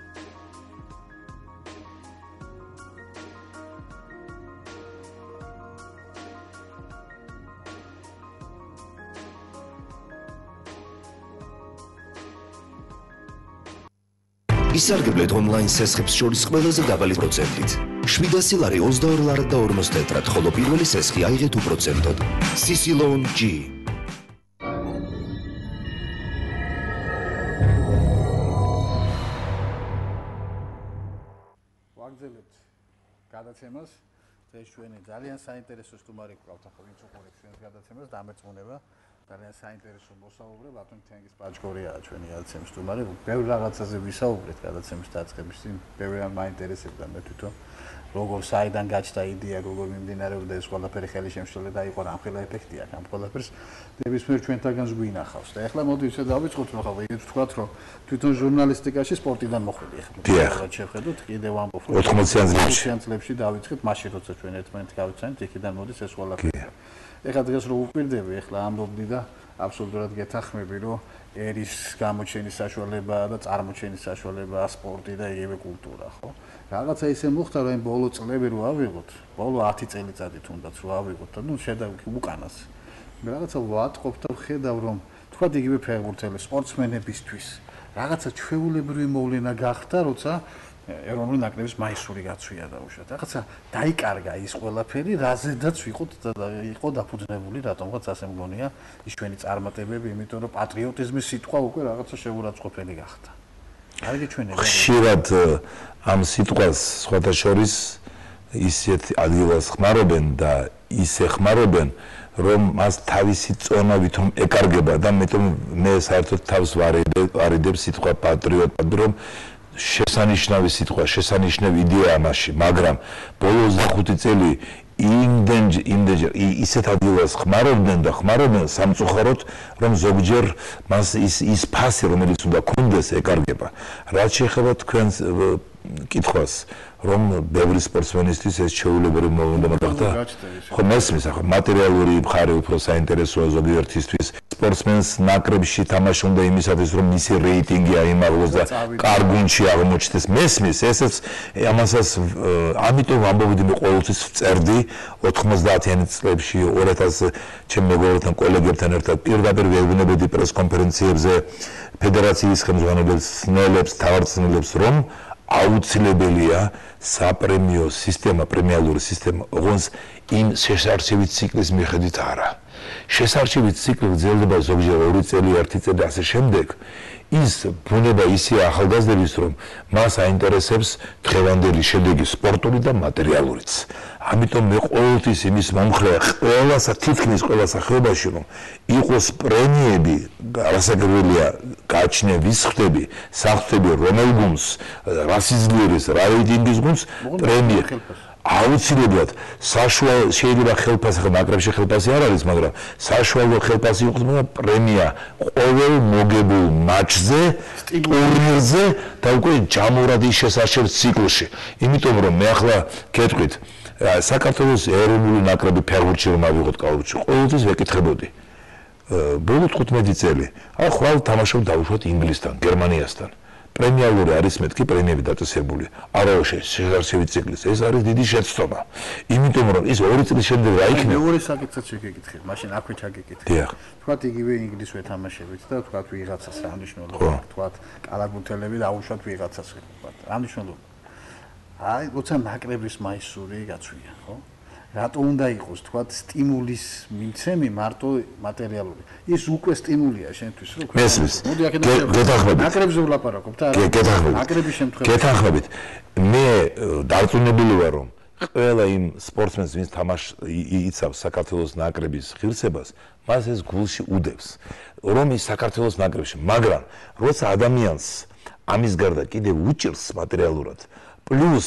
S3: ისარგებლეთ ონლაინ სესხებს შორის ყველაზე დაბალი პროცენტით. შვიდასი ლარი ოცდაორ ლარად და ორმოცდაათრად, ხოლო პირველი სესხი აიღეთ უპროცენტოდ. სისი Loan G.
S1: ვაგრძელებთ გადაცემას. ეს ჩვენი ძალიან საინტერესო სტუმარი გვყავთ ახლა ვინც უყურებს ჩვენს გადაცემას, დამერწმუნება ძალიან საინტერესო მოსაუბრე ბატონ თენგიზ პაჭკორიაა ჩვენი აცემ სტუმარი. ბევრ რაღაცაზე ვისაუბრეთ გადაცემის დაწყების წინ. ბევრი რამ მაინტერესებდა მე თვითონ. როგორ საიდან გაჩნდა იდეა, როგორ მიმდინარეობდა ეს ყველაფერი ხელი შემშლელი და იყო რამხელა ეფექტი აქვს ამ ყველაფერს. ნებისმიერ ჩვენთაგანს გვინახავს. და ეხლა მოდი ისე დავიწყოთ, რომ ხა ვიგეთ ვთქვათ, რომ თვითონ ჟურნალისტიკაში სპორტიდან მოხვედი ახლა.
S2: დიახ.
S1: შევხედოთ კიდევ ამბობ.
S2: ოთხმოციან წლებში.
S1: ოთხმოციან წლებში დავიწყეთ, მაშინ როცა ჩვენ ერთმანეთი გავიცანით, იქიდან მოდის ეს ყველაფერი. ეხლა დღეს რო უპირდები, ეხლა ამბობდი და აბსოლუტურად გეთანხმები, რომ ერის გამოჩენის საშუალება და წარმოჩენის საშუალება სპორტი და იგივე კულტურა, ხო? რაღაცა ისე მოხდა, რომ იმ ბოლო წლები რო ავიღოთ, ბოლო ათი წელიწადი თუნდაც რო ავიღოთ და ნუ შედავით უკანას. რაღაცა ვატყობ და ვხედავ, რომ თქვა იგივე ფეხბურთელი სპორტსმენებისთვის რაღაცა ჩვეულებრივი მოვლენა გახდა, როცა ეროვნული ნაკრების მაისური გაცვია დაუშვათ. რაღაცა დაიკარგა ის ყველაფერი, რაზედაც ვიყოთ იყო დაფუძნებული, რატომღაც ასე მგონია ის ჩვენი წარმატებები, იმიტომ რომ პატრიოტიზმის სიტყვა უკვე რაღაცა შეურაცხყოფელი გახდა. კარგი ჩვენი
S2: ხშირად ამ სიტყვას სხვათა შორის ისეთ ადგილას ხმარობენ და ისე ხმარობენ, რომ მას თავისი წონა ვითომ ეკარგება და მეტომ მე საერთოდ თავს ვარიდებ სიტყვა პატრიოტად, რომ შესანიშნავი სიტყვა, შესანიშნავი იდეაა მასში, მაგრამ ბოლო ოცდახუთი წელი იმდენ იმდენ ისეთ ადგილას ხმარობდნენ და ხმარობდნენ სამწუხაროდ, რომ ზოგჯერ მას ის ის ფასი, რომელიც უნდა კონდეს, ეკარგება. რაც შეეხება თქვენს კითხვას, რომ ბევრი სპორტსმენისთვის ეს ჩვეულებრივი მოვლენა გახდა. ხო, მესმის, ახლა მატერიალური მხარე უფრო საინტერესოა ზოგიერთისთვის. სპორტსმენს ნაკრებში თამაში უნდა იმისათვის, რომ მისი რეიტინგი აიმაღლოს და კარგ გუნდში აღმოჩნდეს. მესმის, ესეც ამასაც ამიტომ ამბობდი მე ყოველთვის ვწერდი ოთხმოცდაათიანი წლებში ორ ათას ჩემ მეგობრებთან, კოლეგებთან ერთად პირდაპირ ვეუბნებოდი პრესკონფერენციებზე ფედერაციის ხელმძღვანელებს, ცნელებს, თავმჯდომარეს, რომ აუცილებელია საპრემიო სისტემა, პრემიალური სისტემა, ოღონდ იმ შესარჩევი ციკლის მიხედვით არა. შესარჩევი ციკლი გრძელდება ზოგჯერ ორი წელი, ერთი წელი და ასე შემდეგ. ის ბუნება ისეა ახალგაზრდების, რომ მას აინტერესებს დღევანდელი შედეგი სპორტული და მატერიალურიც. ამიტომ მე ყოველთვის იმის მომხრეა ყველასა თითქმის ყველა სახეობაში, რომ იყოს პრემიები, რასაკვირველია, გააჩნია ვის ხვდები, სახვდები რომელ გუნდს, რა სიძლიერის, რა რეიტინგის გუნდს, პრემია აუცილებლად საშუალო შეიძლება ხელფასი, ხო ნაკრებში ხელფასი არ არის, მაგრამ საშუალო ხელფასი იყოს, მაგრამ პრემია ყოველ მოგებულ მატჩზე, ტურნირზე და უკვე ჯამურად ის შესარჩევ ციკლში. იმიტომ რომ მე ახლა გეტყვით, საქართველოს ეროვნული ნაკრები ფეხბურთში რომ ავიღოთ კალათბურთში, ყოველთვის ვეკითხებოდი. ბოლო თხუთმეტი წელი, აი ხვალ თამაშობ დაუშვათ ინგლისთან, გერმანიასთან. პრემიალური არის მეთქი პრემიები დაწესებული. არა შესარჩევი ციკლის, ეს არის დიდი შეცდომა. იმიტომ რომ ის ორი წლის შემდეგ რა იქნება?
S1: მეორე საკითხიც შეგეკითხე, მაშინ აქვე ჩაგეკითხე.
S2: დიახ.
S1: თქვათ იგივე ინგლისს ვეთამაშებით და თქვათ ვიღაცას რა მნიშვნელობა, თქვათ კალათბურთელები დაუშვათ ვიღაცას, თქვათ. რა მნიშვნელობა? აი, როცა ნაკრების მაისური გაცვია, ხო? რატო უნდა იყოს, თქვათ, სტიმულის მიცემი მარტო მატერიალური. ის უკვე სტიმულია შენთვის, რო
S2: მესმის. გეთანხმებით.
S1: ნაკრებზე ვლაპარაკობ და
S2: გეთანხმებით.
S1: ნაკრების შემთხვევაში.
S2: გეთანხმებით. მე დარწმუნებული ვარ, რომ ყველა იმ სპორტსმენს, ვინც თამაშ იცავს საქართველოს ნაკრების ღირსებას, მას ეს გულში უდევს, რომ ის საქართველოს ნაკრებში, მაგრამ როცა ადამიანს ამის გარდა კიდევ უჭირს მატერიალურად, პლუს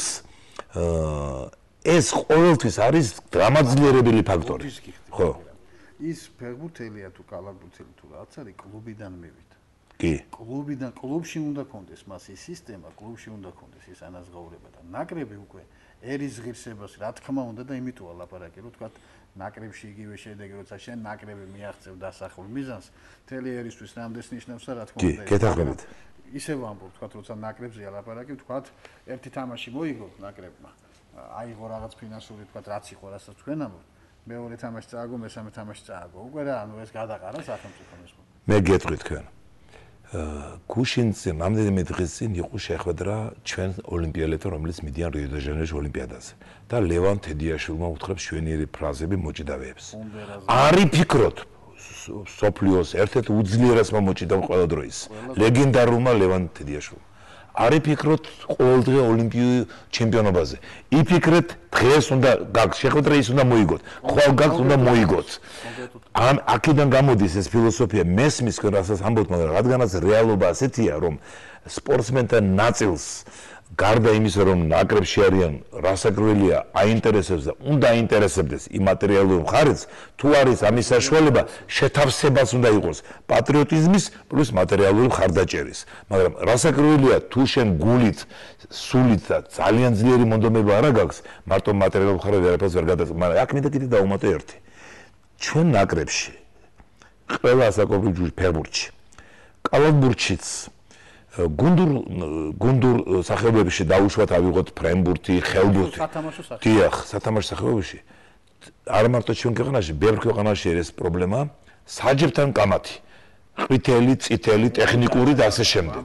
S2: ეს ყოველთვის არის დრამატძლიერებელი ფაქტორი. ხო.
S1: ის ფეხბურთელია თუ კალათბურთელი თუ რაც არის, კლუბიდან მივიდა.
S2: კი.
S1: კლუბიდან კლუბში უნდა კონდეს მას ის სისტემა, კლუბში უნდა კონდეს ის ანაზღაურება და ნაკრები უკვე ერის ღირსებას, რა თქმა უნდა და იმიტოა ლაპარაკი, რომ თქვა ნაკრებში იგივე შედეგი, როცა შენ ნაკრები მიაღწევ დასახულ მიზანს, მთელი ერისთვის რამდენს ნიშნავს და რა თქმა უნდა.
S2: კი, გეთანხმებით.
S1: ისე ვამბობ, თქვა როცა ნაკრებზეა ლაპარაკი, თქვა ერთი თამაში მოიგო ნაკრებმა. აიღო რაღაც ფინანსური თქვა რაც იყო, რასაც თქვენ ამბობთ. მეორე თამაში წააგო, მესამე თამაში წააგო. უკვე რა, ანუ ეს გადაყარა სახელმწიფომ ეს.
S2: მე გეტყვი თქვენ. გუშინზე რამდენიმე დღის წინ იყო შეხვედრა ჩვენ ოლიმპიელეთთან, რომელიც მიდიან რიო-დე-ჟანეიროში ოლიმპიადაზე. და ლევან თედიაშვილმა უთხრებს შვენიერი ფრაზები მოჭიდავეებს. არი ფიქრობთ სოფლიოს ერთ-ერთ უძლიერესმა მოჭიდავ ყველა დროის, ლეგენდარულმა ლევან თედიაშვილმა. არ იფიქროთ ყოველდღე ოლიმპიურ ჩემპიონობაზე. იფიქრეთ დღეს უნდა გაქვს შეხვედრა ის უნდა მოიგოთ. ხვალ გაქვს უნდა მოიგოთ. ამ აქედან გამოდის ეს ფილოსოფია მესმის თქვენ რასაც ამბობთ, მაგრამ რადგანაც რეალობა ასეთია, რომ სპორტსმენთა ნაწილს გარდა იმისა, რომ ნაკრებში არიან, რასაკვირველია, აინტერესებს და უნდა აინტერესებდეს იმ მატერიალურ მხარეს, თუ არის ამის საშუალება, შეთავსებას უნდა იყოს პატრიოტიზმის პლუს მატერიალური მხარდაჭერის. მაგრამ რასაკვირველია, თუ შენ გულით, სულით და ძალიან ძლიერი მონდომება არ აქვს, მარტო მატერიალურ მხარეს არაფერს ვერ გადაწყვეტ, მაგრამ აქ მინდა კიდე დავუმატო ერთი. ჩვენ ნაკრებში, ყველა ასაკობრივ ჯგუფში, ფეხბურთში, კალათბურთშიც გუნდურ გუნდურ სახეობებში დაუშვათ ავიღოთ ფრენბურთი, ხელბურთი. დიახ, სათამაშო სახეობებში. არ მარტო ჩვენ ქვეყანაში, ბევრ ქვეყანაში ეს პრობლემა, საჯებთან კამათი. ყვითელი, წითელი, ტექნიკური და ასე შემდეგ.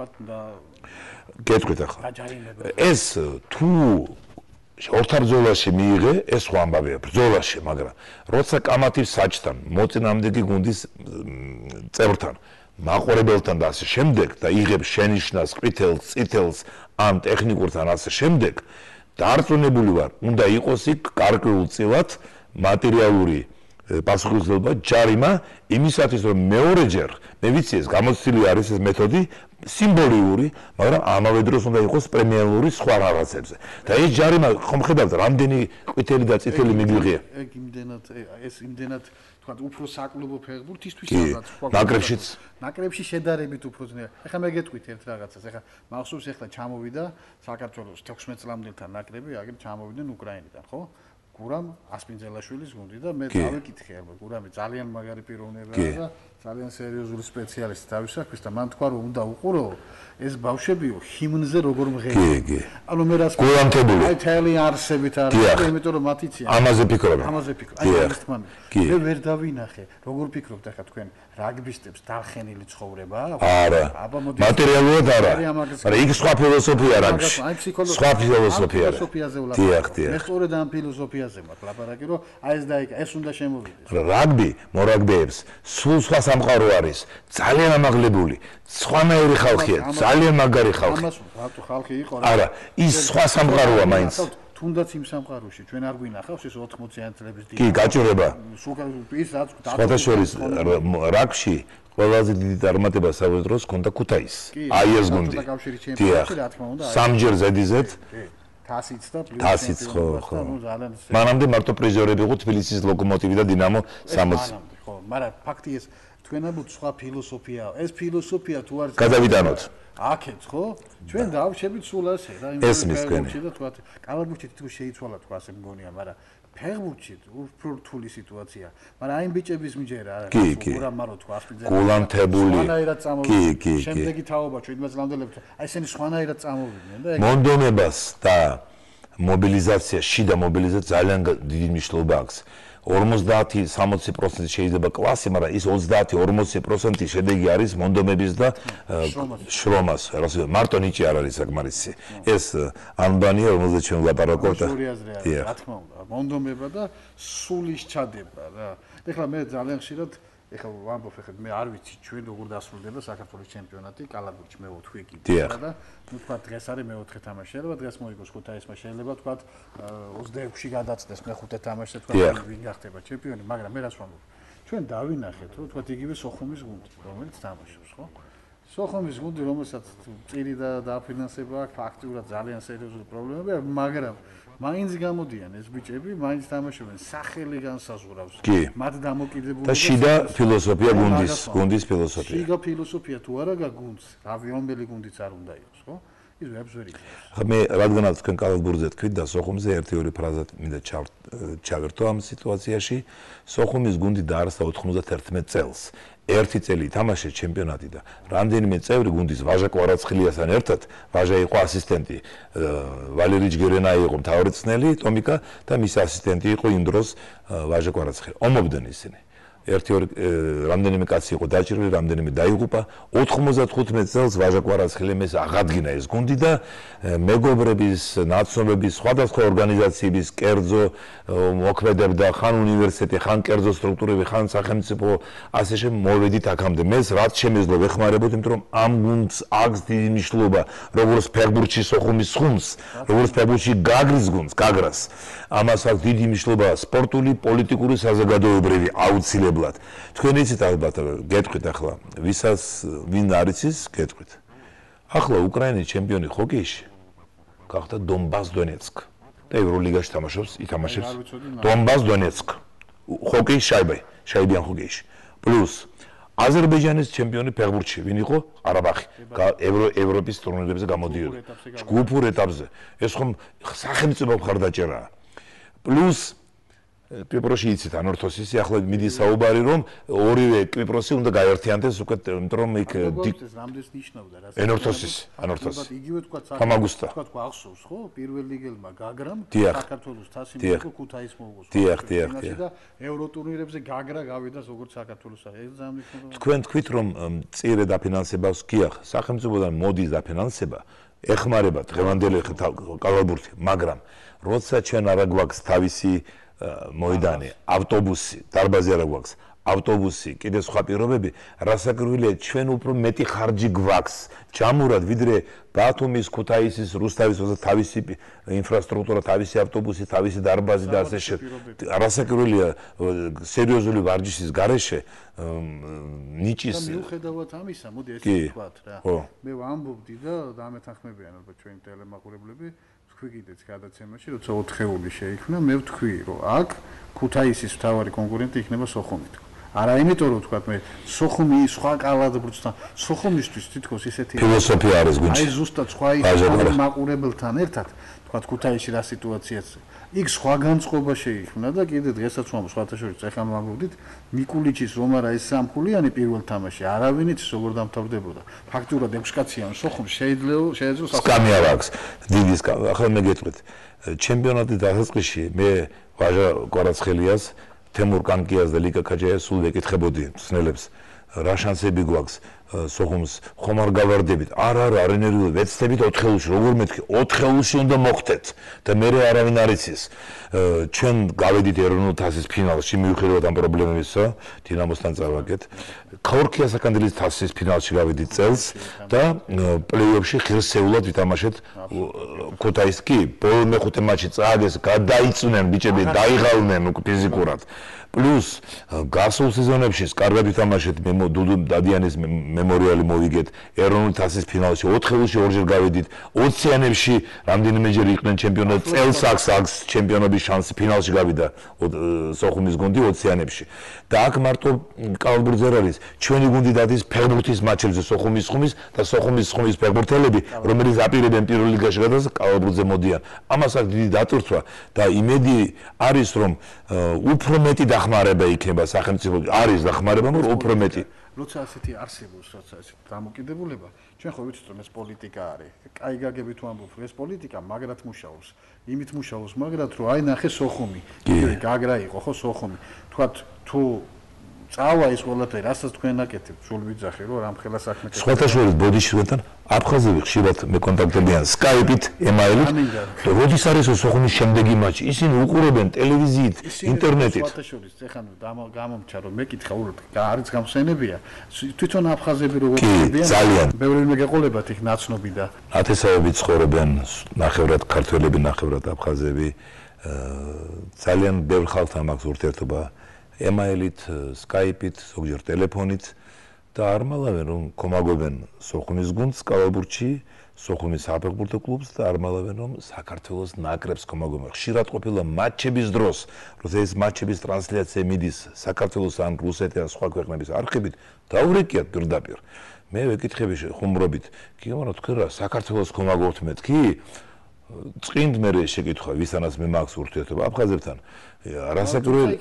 S2: გეტყვით ახლა. ეს თუ ორთაბრძოლაში მიიღე, ეს სხვა ამბავია, ბრძოლაში, მაგრამ როცა კამათი საჯთან, მოწინააღმდეგე გუნდის წევრთან მაყურებელთან და ასე შემდეგ და იღებს შენიშვნას ყვითელს, წითელს ან ტექნიკურთან ასე შემდეგ დარწმუნებული ვარ, უნდა იყოს იქ გარკვეულწილად მატერიალური პასუხისმგებლობა, ჯარიმა იმისათვის, რომ მეორეჯერ, მე ვიცი ეს გამოცდილი არის ეს მეთოდი სიმბოლიური, მაგრამ ამავე დროს უნდა იყოს პრემიალური სხვა რაღაცებზე. და ეს ჯარიმა ხომ ხედავთ, რამდენი ყვითელი და წითელი მიგვიღია?
S1: ეგ იმდენად ეს იმდენად თქვა უფრო საკლუბო ფეხბურთისთვის
S2: რაღაც ნაკრებშიც
S1: ნაკრებში შედარებით უფრო ძნელი. ეხლა მე გეტყვით ერთ რაღაცას. ეხლა მახსოვს ეხლა ჩამოვიდა საქართველოს თექვსმეტ წლამდელთა ნაკრები, აგერ ჩამოვიდნენ უკრაინიდან, ხო? გურამ ასპინძელაშვილის გუნდი და მე დავიკითხე, ალბათ გურამი ძალიან მაგარი პიროვნებაა და ძალიან სერიოზული სპეციალისტი თავისათვის და მან თქვა რომ უნდა უყურო ეს ბავშვებიო ჰიმნზე როგორ მღერიან. ანუ მე რას
S2: გულანთებული.
S1: აი თელი არსებით არის, იმიტომ რომ მათ იციან.
S2: ამაზე ფიქრობ.
S1: ამაზე ფიქრობ. აი ეს თქმა უნდა. მე ვერ დავინახე, როგორ ფიქრობთ ახლა თქვენ რაგბისტებს დალხენილი ცხოვრება აქვს?
S2: არა. მატერიალურად არა. მაგრამ იქ სხვა ფილოსოფია რაგბში. სხვა ფილოსოფია.
S1: ფილოსოფიაზე ვლაპარაკობ.
S2: დიახ, დიახ.
S1: მე სწორედ ამ ფილოსოფიაზე მაქვს ლაპარაკი, რომ აი ეს დაიკა, ეს უნდა შემოვიდეს.
S2: რაგბი მორაგბეებს სულ სხვა სამყარო არის, ძალიან ამაღლებული, სხვანაირი ხალხია, ძალიან მაგარი ხალხი.
S1: ამას რატო ხალხი იყო?
S2: არა, ის სხვა სამყაროა მაინც.
S1: თუნდაც იმ სამყაროში ჩვენ არ გვინახავს ეს ოთხმოციანი წლების დიდი.
S2: კი, გაჭირება.
S1: ის რაც
S2: სხვადასხვა რაგბში ყველაზე დიდი წარმატება საბოლოო დროს ჰქონდა ქუთაისს. აი ეს გუნდი. დიახ. სამჯერ ზედიზედ.
S1: თასიც და პლუს
S2: თასიც ხო, ხო. მანამდე მარტო პრიზიორები იყო თბილისის ლოკომოტივი და დინამო სამოცი.
S1: ხო, მაგრამ ფაქტი ეს თქვენაბუთ სხვა ფილოსოფიაა. ეს ფილოსოფია თუ არის
S2: გადავიტანოთ.
S1: აქეთ ხო? ჩვენ დავშებით სულ ასე რა,
S2: იმის თქვენი.
S1: და თქვა, კალათბურთში თითქოს შეიცვალა თქვა ასე მგონია, მაგრამ ფეხბურთში უფრო რთული სიტუაცია. მაგრამ აი ბიჭების მიჯერა, უგურამარო თქვა ასპინძელი.
S2: გულანთებული.
S1: სხვანაირად
S2: კი,
S1: წამოვიდნენ.
S2: კი, კი.
S1: შემდეგი თაობა შვიდმეტ წლამდელებს. აი ესენი სხვანაირად წამოვიდნენ და
S2: მონდომებას და მობილიზაცია, შიდა მობილიზაცია ძალიან დიდი მნიშვნელობა აქვს. ორმოცდაათი სამოცი პროცენტი შეიძლება კლასი, მაგრამ ის ოცდაათი ორმოცი პროცენტი შედეგი არის მონდომების და შრომას. მარტო ნიჭი არ არის საკმარისი. ეს ანბანია, რომელზეც ჩვენ ვლაპარაკობთ.
S1: დიახ. რა თქმა უნდა, მონდომება და სულის ჩადება რა. ეხლა მე ძალიან ხშირად ეხლა ვამბობ, ეხლა მე არ ვიცი ჩვენ როგორ დასრულდება საქართველოს ჩემპიონატი კალათბურთში მეოთხე ეკიპა და ну თქვა დღეს არის მეოთხე თამაში შეიძლება დღეს მოიგოს ქუთაისმა შეიძლება თქვა ოცდაექვსში გადაწდეს მეხუთე თამაში თქვა ვინ გახდება ჩემპიონი, მაგრამ მე რას ვამბობ, ჩვენ დავინახეთ რომ თქვა იგივე სოხუმის გუნდი რომელიც თამაშობს, ხო? სოხუმის გუნდი რომელსაც წირი და დაფინანსება აქვს, ფაქტიურად ძალიან სერიოზული პრობლემები აქვს, მაგრამ მაინც გამოდიან ეს ბიჭები, მაინც თამაშობენ, სახელი განსაზღვრავს. მათ დამოკიდებული
S2: და შიდა ფილოსოფია გუნდის, გუნდის ფილოსოფია.
S1: შიდა ფილოსოფია თუ არა გაგუნდს, რავი რომელი გუნდიც არ უნდა იყოს, ხო? ის ვებს ვერ იგებს.
S2: მე რადგანაც თქვენ კალათბურთზე თქვით და სოხუმზე ერთი ორი ფრაზა მინდა ჩავერთო ამ სიტუაციაში. სოხუმის გუნდი დაარსდა ოთხმოცდაერთმეტ წელს. ერთი წელი ითამაშეს ჩემპიონატი და რამდენიმე წევრი გუნდის ვაჟა კვარაცხელიასთან ერთად, ვაჟა იყო ასისტენტი, ვალერი ჯგერენაი იყო მთავარი წნელი, ტომიკა და მისი ასისტენტი იყო იმ დროს ვაჟა კვარაცხელი. ომობდნენ ისინი. ერთი ორი რამდენიმე კაცი იყო დაჭრილი, რამდენიმე დაიღუპა. ოთხმოცდათხუთმეტ წელს ვაჟა კვარაცხელემ ეს აღადგინა ეს გუნდი და მეგობრების, ნაცნობების, სხვადასხვა ორგანიზაციების კერძო მოქმედებდა, ხან უნივერსიტეტი, ხან კერძო სტრუქტურები, ხან სახელმწიფო, ასე შემ მოვედით აქამდე. მეც რაც შემეძლო ვეხმარებოდ, იმიტომ რომ ამ გუნდს აქვს დიდი მნიშვნელობა, როგორც ფეხბურთში სოხუმის ხუმს, როგორც ფეხბურთში გაგრის გუნდს, გაგრას. ამას აქვს დიდი მნიშვნელობა სპორტული, პოლიტიკური, საზოგადოებრივი აუცილებლად. თქვენ იცით ალბათ, გეტყვით ახლა, ვისაც ვინ არის ის, გეტყვით. ახლა უკრაინის ჩემპიონი ჰოკეიში გახდა დონბას დონეცკ. და ევროლიგაში თამაშობს, ითამაშებს დონბას დონეცკ. ჰოკეის შაიბა, შაიბიან ჰოკეიში. პლუს აზერბაიჯანის ჩემპიონი ფეხბურთში, ვინ იყო? ყარაბაღი. ევროპის ტურნირებზე გამოდიოდა. ჯგუფურ ეტაპზე. ეს ხომ სახელმწიფო მხარდაჭერაა. პლუს კვიპროსში იცით ანორთოსისი, ახლა მიდის საუბარი რომ ორივე კვიპროსი უნდა გაერთიანდეს უკვე, იმიტომ რომ იქ
S1: რამდენს ნიშნავდა რა.
S2: ენორთოსისი, ანორთოსი.
S1: იგივე თქვა
S2: ფამაგუსტა.
S1: თქვა გვახსოვს ხო? პირველ ლიგელმა გაგრამ
S2: საქართველოს
S1: თასი მოიგო ქუთაის მოუგოს.
S2: დიახ, დიახ, დიახ.
S1: და ევროტურნირებზე გაგრა გავიდა როგორც საქართველოს. ეს ძალიან მნიშვნელოვანია.
S2: თქვენ თქვით რომ წირე დაფინანსებას გიახ, სახელმწიფოდან მოდის დაფინანსება, ეხმარება დღევანდელი კალათბურთი, მაგრამ როცა ჩვენ არ გვაქვს თავისი მოედანი, ავტობუსი, დარბაზი არ გვაქვს, ავტობუსი, კიდე სხვა პირობები, რასაკვირველია, ჩვენ უფრო მეტი ხარჯი გვაქვს, ჯამურად, ვიდრე ბათუმის, ქუთაისის, რუსთავის, თავისი ინფრასტრუქტურა, თავისი ავტობუსი, თავისი დარბაზი და ასე შემდეგ. რასაკვირველია, სერიოზული ვარჯიშის გარეშე ნიჭის
S1: მიუხედავად ამისა, მოდი ესე ვთქვათ რა. მე ვამბობდი და დამეთანხმებიან ალბათ ჩვენი ტელემაყურებლები. თქვი კიდეც გადაცემაში, როცა ოთხეული შეიქმნა, მე ვთქვი, რომ აქ ქუთაისის მთავარი კონკურენტი იქნება სოხუმი. არა იმიტომ რომ ვთქვათ მე სოხუმი სხვა კალათბურთთან, სოხუმისთვის თითქოს ისეთი
S2: ფილოსოფია არის გუნდში.
S1: აი ზუსტად სხვა მაყურებელთან ერთად, ვთქვათ ქუთაისში რა სიტუაციაც. იქ სხვა განწყობა შეიქმნა და კიდე დღესაც ვამბობ, სხვათა შორის ეხლა ვამბობდით, მიკულიჩის რომ არა ეს სამხულიანი პირველ თამაში, არავინ იცის როგორ დამთავრდებოდა. ფაქტურად ექვს კაციან სოხუმს შეიძლება შეიძლება
S2: სკამი არ აქვს. დიდი სკამი. ახლა მე გეტყვით, ჩემპიონატის დასაწყისში მე ვაჟა კვარაცხელიას, თემურ კანკიას და ლიკა კაჯაიას სულ ეკითხებოდი მცნელებს, რა შანსები გვაქვს სოხუმს ხომ არ გავარდებით? არა, არა, არ ენერგიულად ვეცდებით ოთხეულში, როგორ მეთქი, ოთხეულში უნდა მოხდეთ და მე არავინ არ იცის. ჩვენ გავედით ეროვნულ თასის ფინალში, მიუხედავად ამ პრობლემებისა, დინამოსთან წავაგეთ. ქორქია საკანდილის თასის ფინალში გავედით წელს და პლეი-ოფში ღირსეულად ვითამაშეთ ქუთაისს კი, ბოლო მეხუთე მატჩი წააგეს, გადაიწვნენ ბიჭები, დაიღალნენ ფიზიკურად. პლუს გასულ სეზონებში კარგად ვითამაშეთ, დუდუ დადიანის მემორიალი მოვიგეთ, ეროვნული თასის ფინალში ოთხეულში ორჯერ გავედით, ოციანებში რამდენიმეჯერ იყვნენ ჩემპიონად, წელს აქვს აქვს ჩემპიონობის შანსი, ფინალში გავიდა სოხუმის გუნდი ოციანებში. და აქ მარტო კალათბურთზე არ არის, ჩვენი გუნდი დადის ფეხბურთის მატჩებზე სოხუმის ხუმის და სოხუმის ხუმის ფეხბურთელები, რომელიც აპირებენ პირველ ლიგაში გადასვლას, კალათბურთზე მოდიან. ამას აქვს დიდი დატვირთვა და იმედი არის, რომ უფრო მეტი დახმარება იქნება სახელმწიფო, არის დახმარება, მაგრამ უფრო მეტი.
S1: როცა ასეთი არსებობს, როცა ასეთი დამოკიდებულება, ჩვენ ხო ვიცით რომ ეს პოლიტიკა არის. კაი გაგებით ვამბობ, ეს პოლიტიკა მაგრად მუშაობს. იმით მუშაობს, მაგრად რომ აი ნახე სოხუმი, იგივე გაგრა იყო ხო სოხუმი. თქვათ თუ წავა ის ყველაფერი, რასაც თქვენ აკეთებთ, სულ ვიძახი რომ რამხელა საქმე კეთებთ.
S2: სხვათა შორის ბოდიში თქვენთან აფხაზები ხშირად მეკონტაქტებიან სკაიპით, ემაილით. როდის არის სოხუმის შემდეგი მატჩი? ისინი უყურებენ ტელევიზიით, ინტერნეტით.
S1: სხვათა შორის ეხან გამომჩა რომ მეკითხა უბრალოდ არის გამხსენებია. თვითონ აფხაზები როგორ ხდებიან?
S2: ძალიან.
S1: ბევრი მეგეყოლებათ იქ ნაცნობი და
S2: ათასობით ცხოვრობენ ნახევრად ქართველები, ნახევრად აფხაზები. ძალიან ბევრ ხალხთან მაქვს ურთიერთობა. ემაილით, სკაიპით, ზოგჯერ ტელეფონით და არ მალავენ რომ კომაგობენ სოხუმის გუნდს კალათბურთში, სოხუმის საფეხბურთო კლუბს და არ მალავენ რომ საქართველოს ნაკრებს კომაგობენ. ხშირად ყოფილა მატჩების დროს, როცა ეს მატჩების ტრანსლაცია მიდის საქართველოს ან რუსეთის ან სხვა ქვეყნების არხებით, დაურეკიათ პირდაპირ. მე ვეკითხები ხუმრობით, კი მაგრამ თქვენ რა საქართველოს კომაგობთ მეთქი? წინდ მე შეკითხვა ვისთანაც მე მაქვს ურთიერთობა აფხაზებთან. რასაკვირველია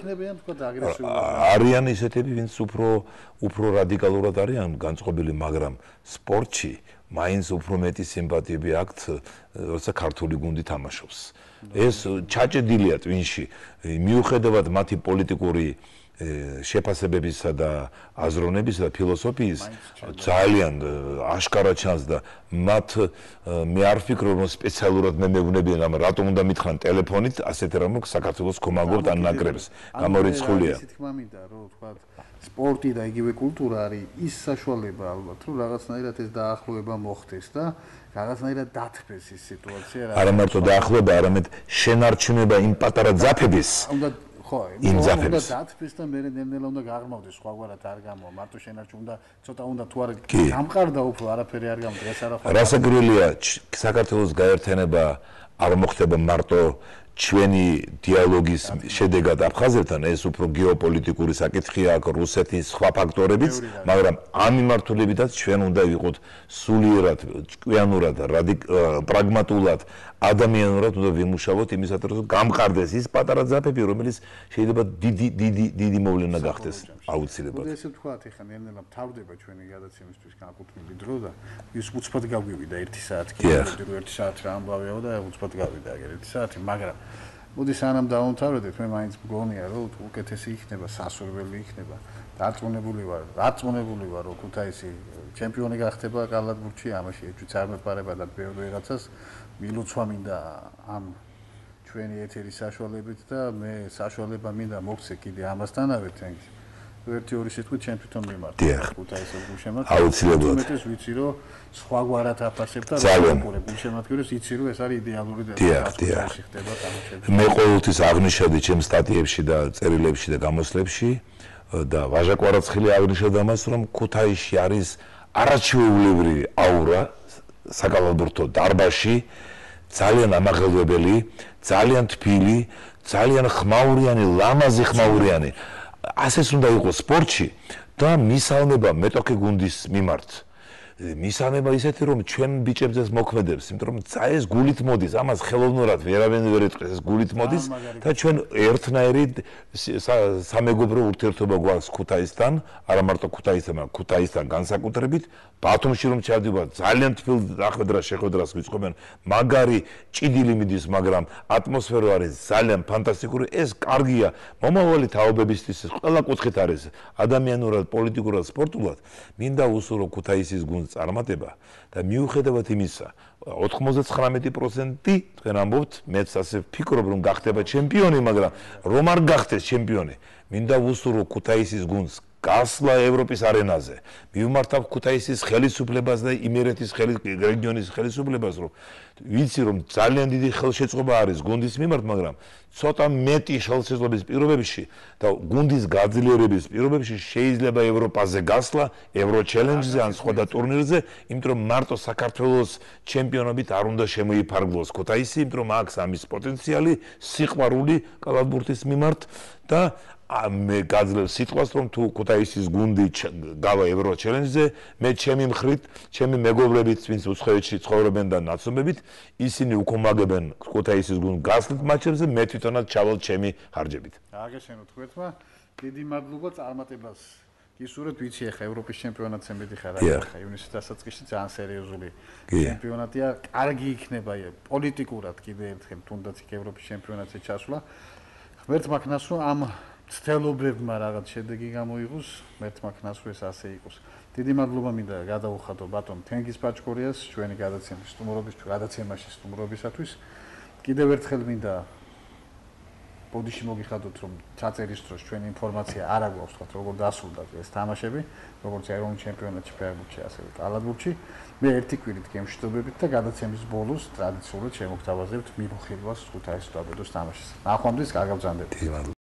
S2: არიან ისეთები, ვინც უფრო უფრო რადიკალურად არიან განწყობილი, მაგრამ სპორტში მაინც უფრო მეტი სიმპათიები აქვთ, როცა ქართული გუნდი თამაშობს. ეს ჩაჭედილია ტვინში, მიუხედავად მათი პოლიტიკური შეფასებებისა და აზროვნებისა და ფილოსოფიის ძალიან აშკარა ჩანს და მათ მე არ ვფიქრობ რომ სპეციალურად მე მეუბნებიან ამ რატომ უნდა მითხრან ტელეფონით ასეთ რამ საქართველოს კომაგობთ ან ნაკრებს გამორიცხულია
S1: ისეთი თქმა მინდა რომ თქვა სპორტი და იგივე კულტურა არის ის საშუალება ალბათ რომ რაღაცნაირად ეს დაახლოება მოხდეს და რაღაცნაირად დათბეს ის სიტუაცია
S2: არა მარტო დაახლოება არამედ შენარჩუნება იმ პატარა ძაფების
S1: უნდა ხო
S2: იმ
S1: უნდა
S2: ძაფებს
S1: დათბეს და მე ნელ-ნელა უნდა გაღრმავდეს სხვაგვარად არ გამოვა მარტო შენარჩუნ უნდა ცოტა უნდა თუ არა გამყარდა უფრო არაფერი არ გამოდგა ეს არა ხო
S2: რასაკვირველია საქართველოს გაერთიანება არ მოხდება მარტო ჩვენი დიალოგის შედეგად აფხაზეთთან ეს უფრო გეოპოლიტიკური საკითხია აქ რუსეთის სხვა ფაქტორებიც მაგრამ ამ მიმართულებითაც ჩვენ უნდა ვიყოთ სულიერად ჭკვიანურად პრაგმატულად ადამიანურად უნდა ვიმუშაოთ იმისათვის რომ გამყარდეს ის პატარა ძაფები რომელიც შეიძლება დიდი დიდი დიდი მოვლენა გახდეს აუცილებლად
S1: ესე ვთქვათ ეხლა ნელ-ნელა მთავრდება ჩვენი გადაცემისთვის განკუთვნილი დრო და ის უცბად გაგვივიდა ერთი საათი კი რომ ერთი საათი რა ამბავიაო და უცბად გავიდა ეგ ერთი საათი მაგრამ მოდი სანამ დავუმთავრებთ მე მაინც მგონია რომ უკეთესი იქნება სასურველი იქნება დარწმუნებული ვარ დარწმუნებული ვარ რომ ქუთაისი ჩემპიონი გახდება კალათბურთში ამაში ეჭვიც არ მეპარება და ბევრ ვიღაცას მილოცვა მინდა ამ ჩვენი ეთერის საშუალებით და მე საშუალება მინდა მოგცე კიდე ამასთანავე თენგს ერთი ორი სიტყვით ჩემ თვითონ მიმართა ქუთაისის გულშემატკივრებს
S2: აუცილებლად
S1: უმეტეს ვიცი რომ სხვაგვარად აფასებ და როგორ გულშემატკივრებს იცი რომ ეს არის იდეალური და ხდება გამოჩენილი
S2: მე ყოველთვის აღნიშნავდი ჩემ სტატიებში და წერილებში და გამოსვლებში და ვაჟა კვარაცხელი აღნიშნავდა მას რომ ქუთაისში არის არაჩვეულებრივი აურა საკალათბურთო დარბაზში ძალიან ამაღელვებელი ძალიან თბილი ძალიან ხმაურიანი ლამაზი ხმაურიანი ასეც უნდა იყოს სპორტში და მისალმება მეტოქე გუნდის მიმართ მისალმება ისეთი რომ ჩვენ ბიჭებზეც მოქმედებს იმიტომ რომ წაეს გულით მოდის ამას ხელოვნურად ვერავინ ვერ ეტყვის ეს გულით მოდის და ჩვენ ერთნაირი სამეგობრო ურთიერთობა გვაქვს ქუთაისთან არა მარტო ქუთაისთან მაგრამ ქუთაისთან განსაკუთრებით ბათუმში რომ ჩავდივარ ძალიან თბილ დახვედრა შეხვედრას ვიწყობენ მაგარი ჭიდილი მიდის მაგრამ ატმოსფერო არის ძალიან ფანტასტიკური ეს კარგია მომავალი თაობებისთვის ყველა კუთხით არის ადამიანურად პოლიტიკურად სპორტულად მინდა უსურო ქუთაისის გუნდს წარმატება და მიუხედავად იმისა ოთხმოცდათხრამეტი პროცენტი თქვენ ამბობთ მეც ასე ვფიქრობ რომ გახდება ჩემპიონი მაგრამ რომ არ გახდეს ჩემპიონი მინდა უსურო ქუთაისის გუნდს გასვლა ევროპის არენაზე მივმართავ ქუთაისის ხელისუფლებას და იმერეთის რეგიონის ხელისუფლებას რომ ვიცი რომ ძალიან დიდი ხელშეწყობა არის გუნდის მიმართ მაგრამ ცოტა მეტი ხელშეწყობის პირობებში და გუნდის გაძლიერების პირობებში შეიძლება ევროპაზე გასვლა ევრო ჩელენჯზე ან სხვა ტურნირზე იმიტომ რომ მარტო საქართველოს ჩემპიონობით არ უნდა შემოიფარგლოს ქუთაისი იმიტომ რომ აქვს ამის პოტენციალი სიყვარული კალათბურთის მიმართ და მე გაძლევ სიტყვას რომ თუ ქუთაისის გუნდი გავა ევრო ჩელენჯზე მე ჩემი მხრით ჩემი მეგობრებიც ვინც უცხოეთში ცხოვრობენ და ნაცნობებით ისინი უკომაგებენ ქუთაისის გუნდს გასვლით მატჩებზე მე თვითონაც ჩავალ ჩემი ხარჯებით
S1: აგეშენო თქვენმა დიდი მადლობა წარმატებას გისურვებთ ვიცი ახლა ევროპის ჩემპიონატზე მედიხარ ახლა ივნისის დასაწყისში ძალიან სერიოზული ჩემპიონატია კარგი იქნება პოლიტიკურად კიდე ერთხელ თუნდაც ევროპის ჩემპიონატზე ჩასვლა ღმერთმა ქნას რომ ამ ცდილობებმა რაღაც შედეგი გამოიღოს, მერთმა ქნას რომ ეს ასე იყოს. დიდი მადლობა მინდა გადავუხადო ბატონ თენგიზ პაჭკორიას ჩვენი გადაცემის სტუმრობისთვის, გადაცემაში სტუმრობისათვის. კიდევ ერთხელ მინდა ბოდიში მოგიხადოთ რომ ჩაწერის დროს ჩვენი ინფორმაცია არ აგვაქვს თქვა როგორ დასრულდა ეს თამაშები, როგორც ეროვნულ ჩემპიონატში ფეხბურთში, ასევე კალათბურთში. მე ერთი კვირით გემშვიდობებით და გადაცემის ბოლოს ტრადიციულად შემოგთავაზებთ მიმოხილვას ქუთაისის აბედოს თამაშის. ნახვამდის, კარგად გრძანდებით.